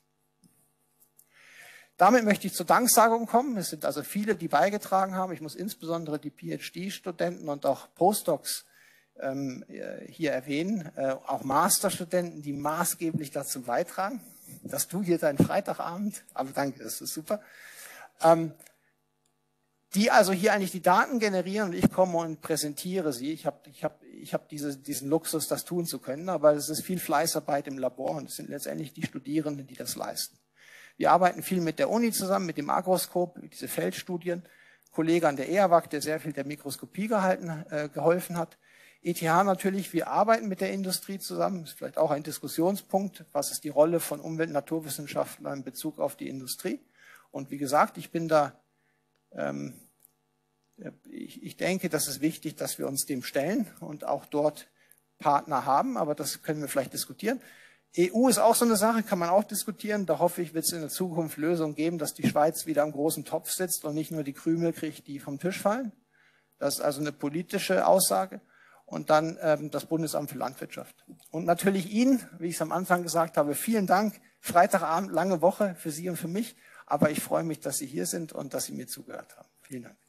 Damit möchte ich zur Danksagung kommen. Es sind also viele, die beigetragen haben. Ich muss insbesondere die PhD-Studenten und auch Postdocs ähm, hier erwähnen, äh, auch Masterstudenten, die maßgeblich dazu beitragen, dass du hier deinen Freitagabend, aber danke, das ist super, ähm, die also hier eigentlich die Daten generieren und ich komme und präsentiere sie. Ich habe ich hab, ich hab diese, diesen Luxus, das tun zu können, aber es ist viel Fleißarbeit im Labor und es sind letztendlich die Studierenden, die das leisten. Wir arbeiten viel mit der Uni zusammen, mit dem Agroskop, diese Feldstudien. Kollege an der E A W A C, der sehr viel der Mikroskopie gehalten, äh, geholfen hat. E T H natürlich, wir arbeiten mit der Industrie zusammen. Das ist vielleicht auch ein Diskussionspunkt. Was ist die Rolle von Umwelt- und Naturwissenschaftlern in Bezug auf die Industrie? Und wie gesagt, ich bin da ähm, Ich, ich denke, das ist wichtig, dass wir uns dem stellen und auch dort Partner haben, aber das können wir vielleicht diskutieren. E U ist auch so eine Sache, kann man auch diskutieren. Da hoffe ich, wird es in der Zukunft Lösungen geben, dass die Schweiz wieder am großen Topf sitzt und nicht nur die Krümel kriegt, die vom Tisch fallen. Das ist also eine politische Aussage. Und dann ähm, das Bundesamt für Landwirtschaft. Und natürlich Ihnen, wie ich es am Anfang gesagt habe, vielen Dank. Freitagabend, lange Woche für Sie und für mich. Aber ich freue mich, dass Sie hier sind und dass Sie mir zugehört haben. Vielen Dank.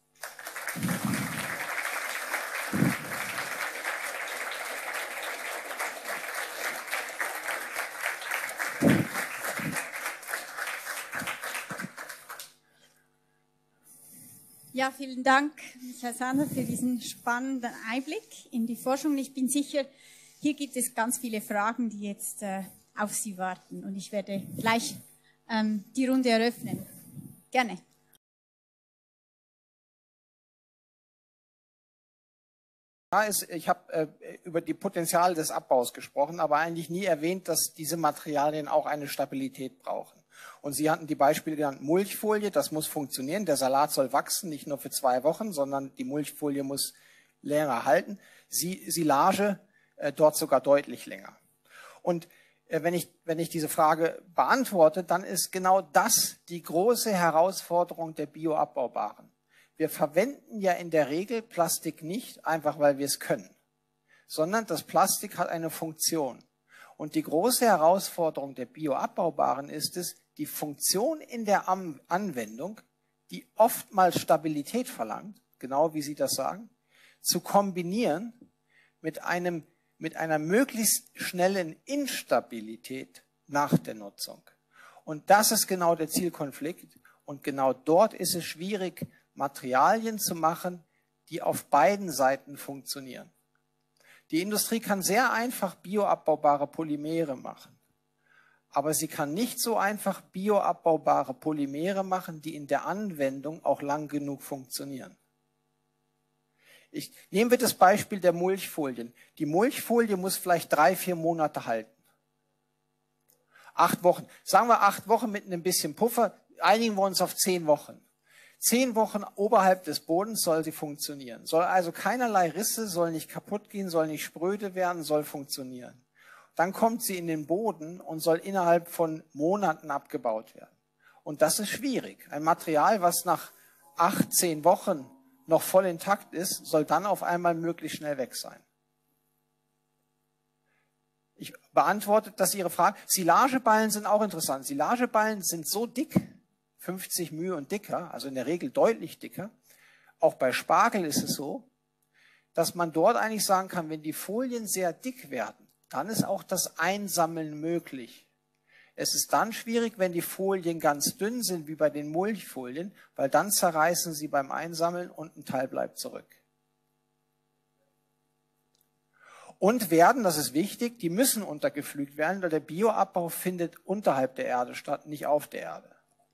Ja, vielen Dank, Michael Sander, für diesen spannenden Einblick in die Forschung. Ich bin sicher, hier gibt es ganz viele Fragen, die jetzt äh, auf Sie warten. Und ich werde gleich ähm, die Runde eröffnen. Gerne.
Ich habe äh, über die Potenziale des Abbaus gesprochen, aber eigentlich nie erwähnt, dass diese Materialien auch eine Stabilität brauchen. Und Sie hatten die Beispiele genannt, Mulchfolie, das muss funktionieren. Der Salat soll wachsen, nicht nur für zwei Wochen, sondern die Mulchfolie muss länger halten. Sie, Silage äh, dort sogar deutlich länger. Und äh, wenn ich, wenn ich diese Frage beantworte, dann ist genau das die große Herausforderung der Bioabbaubaren. Wir verwenden ja in der Regel Plastik nicht einfach, weil wir es können, sondern das Plastik hat eine Funktion. Und die große Herausforderung der Bioabbaubaren ist es, die Funktion in der Anwendung, die oftmals Stabilität verlangt, genau wie Sie das sagen, zu kombinieren mit einem, mit einer möglichst schnellen Instabilität nach der Nutzung. Und das ist genau der Zielkonflikt. Und genau dort ist es schwierig, Materialien zu machen, die auf beiden Seiten funktionieren. Die Industrie kann sehr einfach bioabbaubare Polymere machen. Aber sie kann nicht so einfach bioabbaubare Polymere machen, die in der Anwendung auch lang genug funktionieren. Ich, nehmen wir das Beispiel der Mulchfolien. Die Mulchfolie muss vielleicht drei, vier Monate halten. Acht Wochen. Sagen wir acht Wochen mit ein bisschen Puffer. Einigen wir uns auf zehn Wochen. Zehn Wochen oberhalb des Bodens soll sie funktionieren. Soll also keinerlei Risse, soll nicht kaputt gehen, soll nicht spröde werden, soll funktionieren. Dann kommt sie in den Boden und soll innerhalb von Monaten abgebaut werden. Und das ist schwierig. Ein Material, was nach acht, zehn Wochen noch voll intakt ist, soll dann auf einmal möglichst schnell weg sein. Ich beantworte das Ihre Frage. Silageballen sind auch interessant. Silageballen sind so dick, fünfzig μ und dicker, also in der Regel deutlich dicker. Auch bei Spargel ist es so, dass man dort eigentlich sagen kann, wenn die Folien sehr dick werden, dann ist auch das Einsammeln möglich. Es ist dann schwierig, wenn die Folien ganz dünn sind, wie bei den Mulchfolien, weil dann zerreißen sie beim Einsammeln und ein Teil bleibt zurück. Und werden, das ist wichtig, die müssen untergepflügt werden, weil der Bioabbau findet unterhalb der Erde statt, nicht auf der Erde.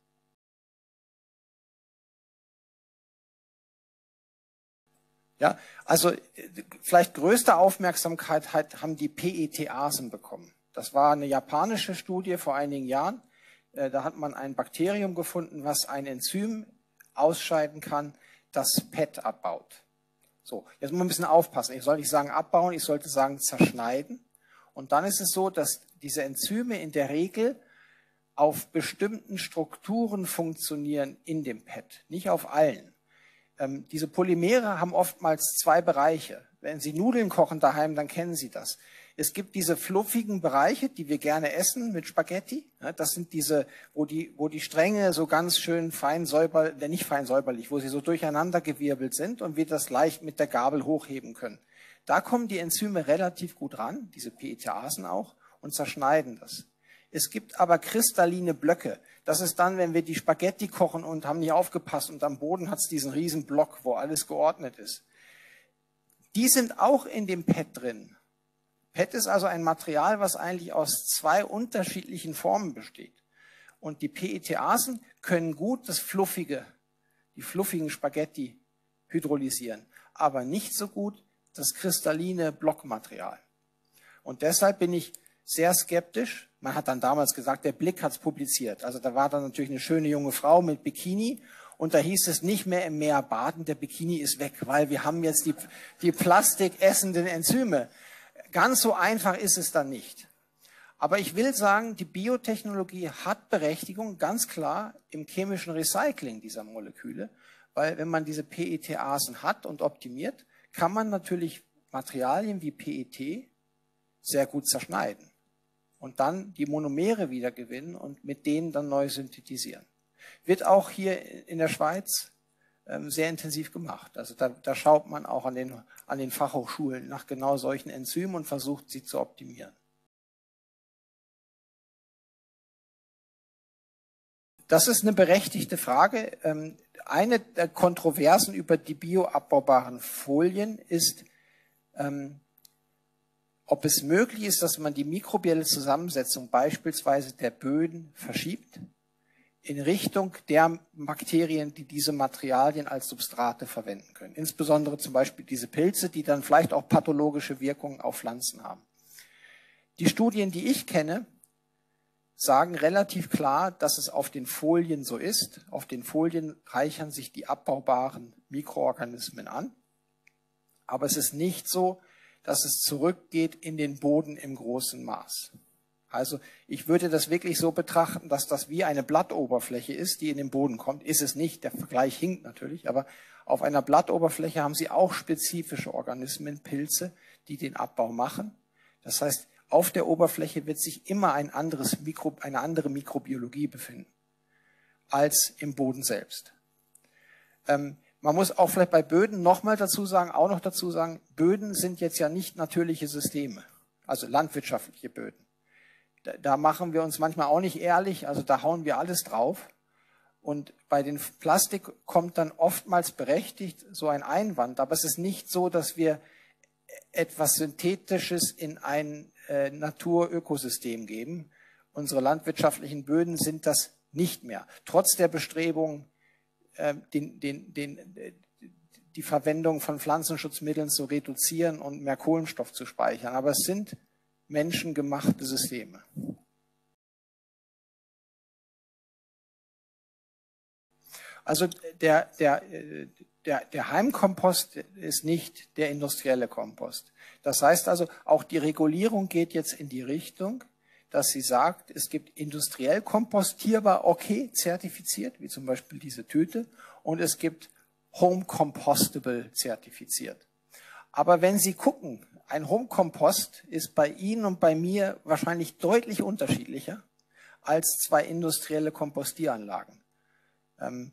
Ja, also vielleicht größte Aufmerksamkeit haben die P E T-Asen bekommen. Das war eine japanische Studie vor einigen Jahren. Da hat man ein Bakterium gefunden, was ein Enzym ausscheiden kann, das P E T abbaut. So, jetzt muss man ein bisschen aufpassen. Ich soll nicht sagen abbauen, ich sollte sagen zerschneiden. Und dann ist es so, dass diese Enzyme in der Regel auf bestimmten Strukturen funktionieren in dem P E T, nicht auf allen. Ähm, diese Polymere haben oftmals zwei Bereiche. Wenn Sie Nudeln kochen daheim, dann kennen Sie das. Es gibt diese fluffigen Bereiche, die wir gerne essen mit Spaghetti. Das sind diese, wo die, wo die Stränge so ganz schön fein säuber, nicht fein säuberlich, wo sie so durcheinander gewirbelt sind und wir das leicht mit der Gabel hochheben können. Da kommen die Enzyme relativ gut ran, diese P E T-Asen auch, und zerschneiden das. Es gibt aber kristalline Blöcke. Das ist dann, wenn wir die Spaghetti kochen und haben nicht aufgepasst und am Boden hat es diesen riesen Block, wo alles geordnet ist. Die sind auch in dem P E T drin. P E T ist also ein Material, was eigentlich aus zwei unterschiedlichen Formen besteht. Und die P E T-Asen können gut das fluffige, die fluffigen Spaghetti hydrolysieren, aber nicht so gut das kristalline Blockmaterial. Und deshalb bin ich sehr skeptisch. Man hat dann damals gesagt, der Blick hat es publiziert. Also da war dann natürlich eine schöne junge Frau mit Bikini und da hieß es nicht mehr im Meer baden, der Bikini ist weg, weil wir haben jetzt die, die plastikessenden Enzyme. Ganz so einfach ist es dann nicht. Aber ich will sagen, die Biotechnologie hat Berechtigung, ganz klar, im chemischen Recycling dieser Moleküle, weil wenn man diese P E T-Asen hat und optimiert, kann man natürlich Materialien wie P E T sehr gut zerschneiden und dann die Monomere wieder gewinnen und mit denen dann neu synthetisieren. Wird auch hier in der Schweiz sehr intensiv gemacht. Also da, da schaut man auch an den, an den Fachhochschulen nach genau solchen Enzymen und versucht, sie zu optimieren. Das ist eine berechtigte Frage. Eine der Kontroversen über die bioabbaubaren Folien ist, ob es möglich ist, dass man die mikrobielle Zusammensetzung beispielsweise der Böden verschiebt in Richtung der Bakterien, die diese Materialien als Substrate verwenden können. Insbesondere zum Beispiel diese Pilze, die dann vielleicht auch pathologische Wirkungen auf Pflanzen haben. Die Studien, die ich kenne, sagen relativ klar, dass es auf den Folien so ist. Auf den Folien reichern sich die abbaubaren Mikroorganismen an. Aber es ist nicht so, dass es zurückgeht in den Boden im großen Maß. Also ich würde das wirklich so betrachten, dass das wie eine Blattoberfläche ist, die in den Boden kommt. Ist es nicht, der Vergleich hinkt natürlich, aber auf einer Blattoberfläche haben Sie auch spezifische Organismen, Pilze, die den Abbau machen. Das heißt, auf der Oberfläche wird sich immer ein anderes Mikro, eine andere Mikrobiologie befinden als im Boden selbst. Ähm, man muss auch vielleicht bei Böden nochmal dazu sagen, auch noch dazu sagen, Böden sind jetzt ja nicht natürliche Systeme, also landwirtschaftliche Böden. Da, da machen wir uns manchmal auch nicht ehrlich, also da hauen wir alles drauf. Und bei den Plastik kommt dann oftmals berechtigt so ein Einwand, aber es ist nicht so, dass wir etwas Synthetisches in ein äh, Naturökosystem geben. Unsere landwirtschaftlichen Böden sind das nicht mehr. Trotz der Bestrebung, äh, den, den, den, äh, die Verwendung von Pflanzenschutzmitteln zu reduzieren und mehr Kohlenstoff zu speichern. Aber es sind menschengemachte Systeme. Also der, der, der, der Heimkompost ist nicht der industrielle Kompost. Das heißt also, auch die Regulierung geht jetzt in die Richtung, dass sie sagt, es gibt industriell kompostierbar, okay, zertifiziert, wie zum Beispiel diese Tüte, und es gibt Home Compostable zertifiziert. Aber wenn Sie gucken, ein Home-Kompost ist bei Ihnen und bei mir wahrscheinlich deutlich unterschiedlicher als zwei industrielle Kompostieranlagen. Ähm,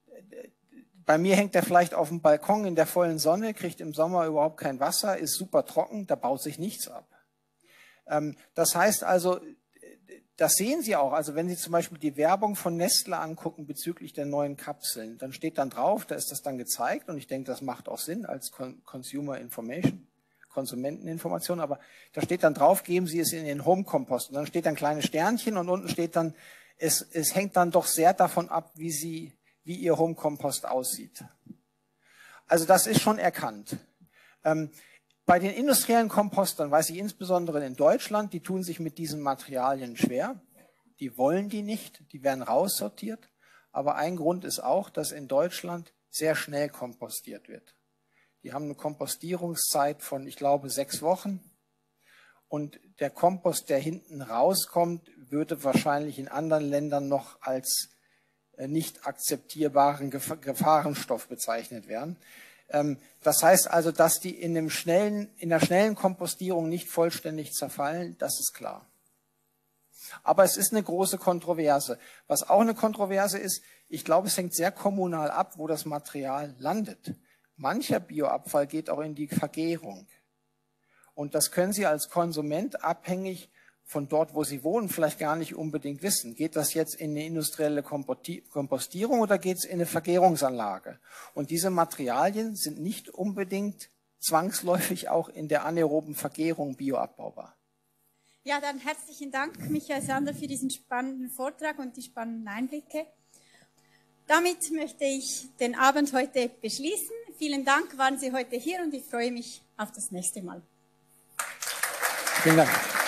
bei mir hängt er vielleicht auf dem Balkon in der vollen Sonne, kriegt im Sommer überhaupt kein Wasser, ist super trocken, da baut sich nichts ab. Ähm, das heißt also, das sehen Sie auch, also wenn Sie zum Beispiel die Werbung von Nestle angucken bezüglich der neuen Kapseln, dann steht dann drauf, da ist das dann gezeigt und ich denke, das macht auch Sinn als Consumer Information, Konsumenteninformation, aber da steht dann drauf, geben Sie es in den Home-Kompost und dann steht dann kleine Sternchen und unten steht dann, es, es hängt dann doch sehr davon ab, wie, Sie, wie Ihr Home-Kompost aussieht. Also das ist schon erkannt. Ähm, Bei den industriellen Kompostern weiß ich insbesondere in Deutschland, die tun sich mit diesen Materialien schwer. Die wollen die nicht, die werden raussortiert. Aber ein Grund ist auch, dass in Deutschland sehr schnell kompostiert wird. Die haben eine Kompostierungszeit von, ich glaube, sechs Wochen. Und der Kompost, der hinten rauskommt, würde wahrscheinlich in anderen Ländern noch als nicht akzeptierbaren Gefahrenstoff bezeichnet werden. Das heißt also, dass die in, dem schnellen, in der schnellen Kompostierung nicht vollständig zerfallen, das ist klar. Aber es ist eine große Kontroverse. Was auch eine Kontroverse ist, ich glaube, es hängt sehr kommunal ab, wo das Material landet. Mancher Bioabfall geht auch in die Vergärung. Und das können Sie als Konsument abhängig von dort, wo Sie wohnen, vielleicht gar nicht unbedingt wissen. Geht das jetzt in eine industrielle Kompostierung oder geht es in eine Vergärungsanlage? Und diese Materialien sind nicht unbedingt zwangsläufig auch in der anaeroben Vergärung bioabbaubar.
Ja, dann herzlichen Dank, Michael Sander, für diesen spannenden Vortrag und die spannenden Einblicke. Damit möchte ich den Abend heute beschließen. Vielen Dank, waren Sie heute hier und ich freue mich auf das nächste Mal.
Vielen Dank.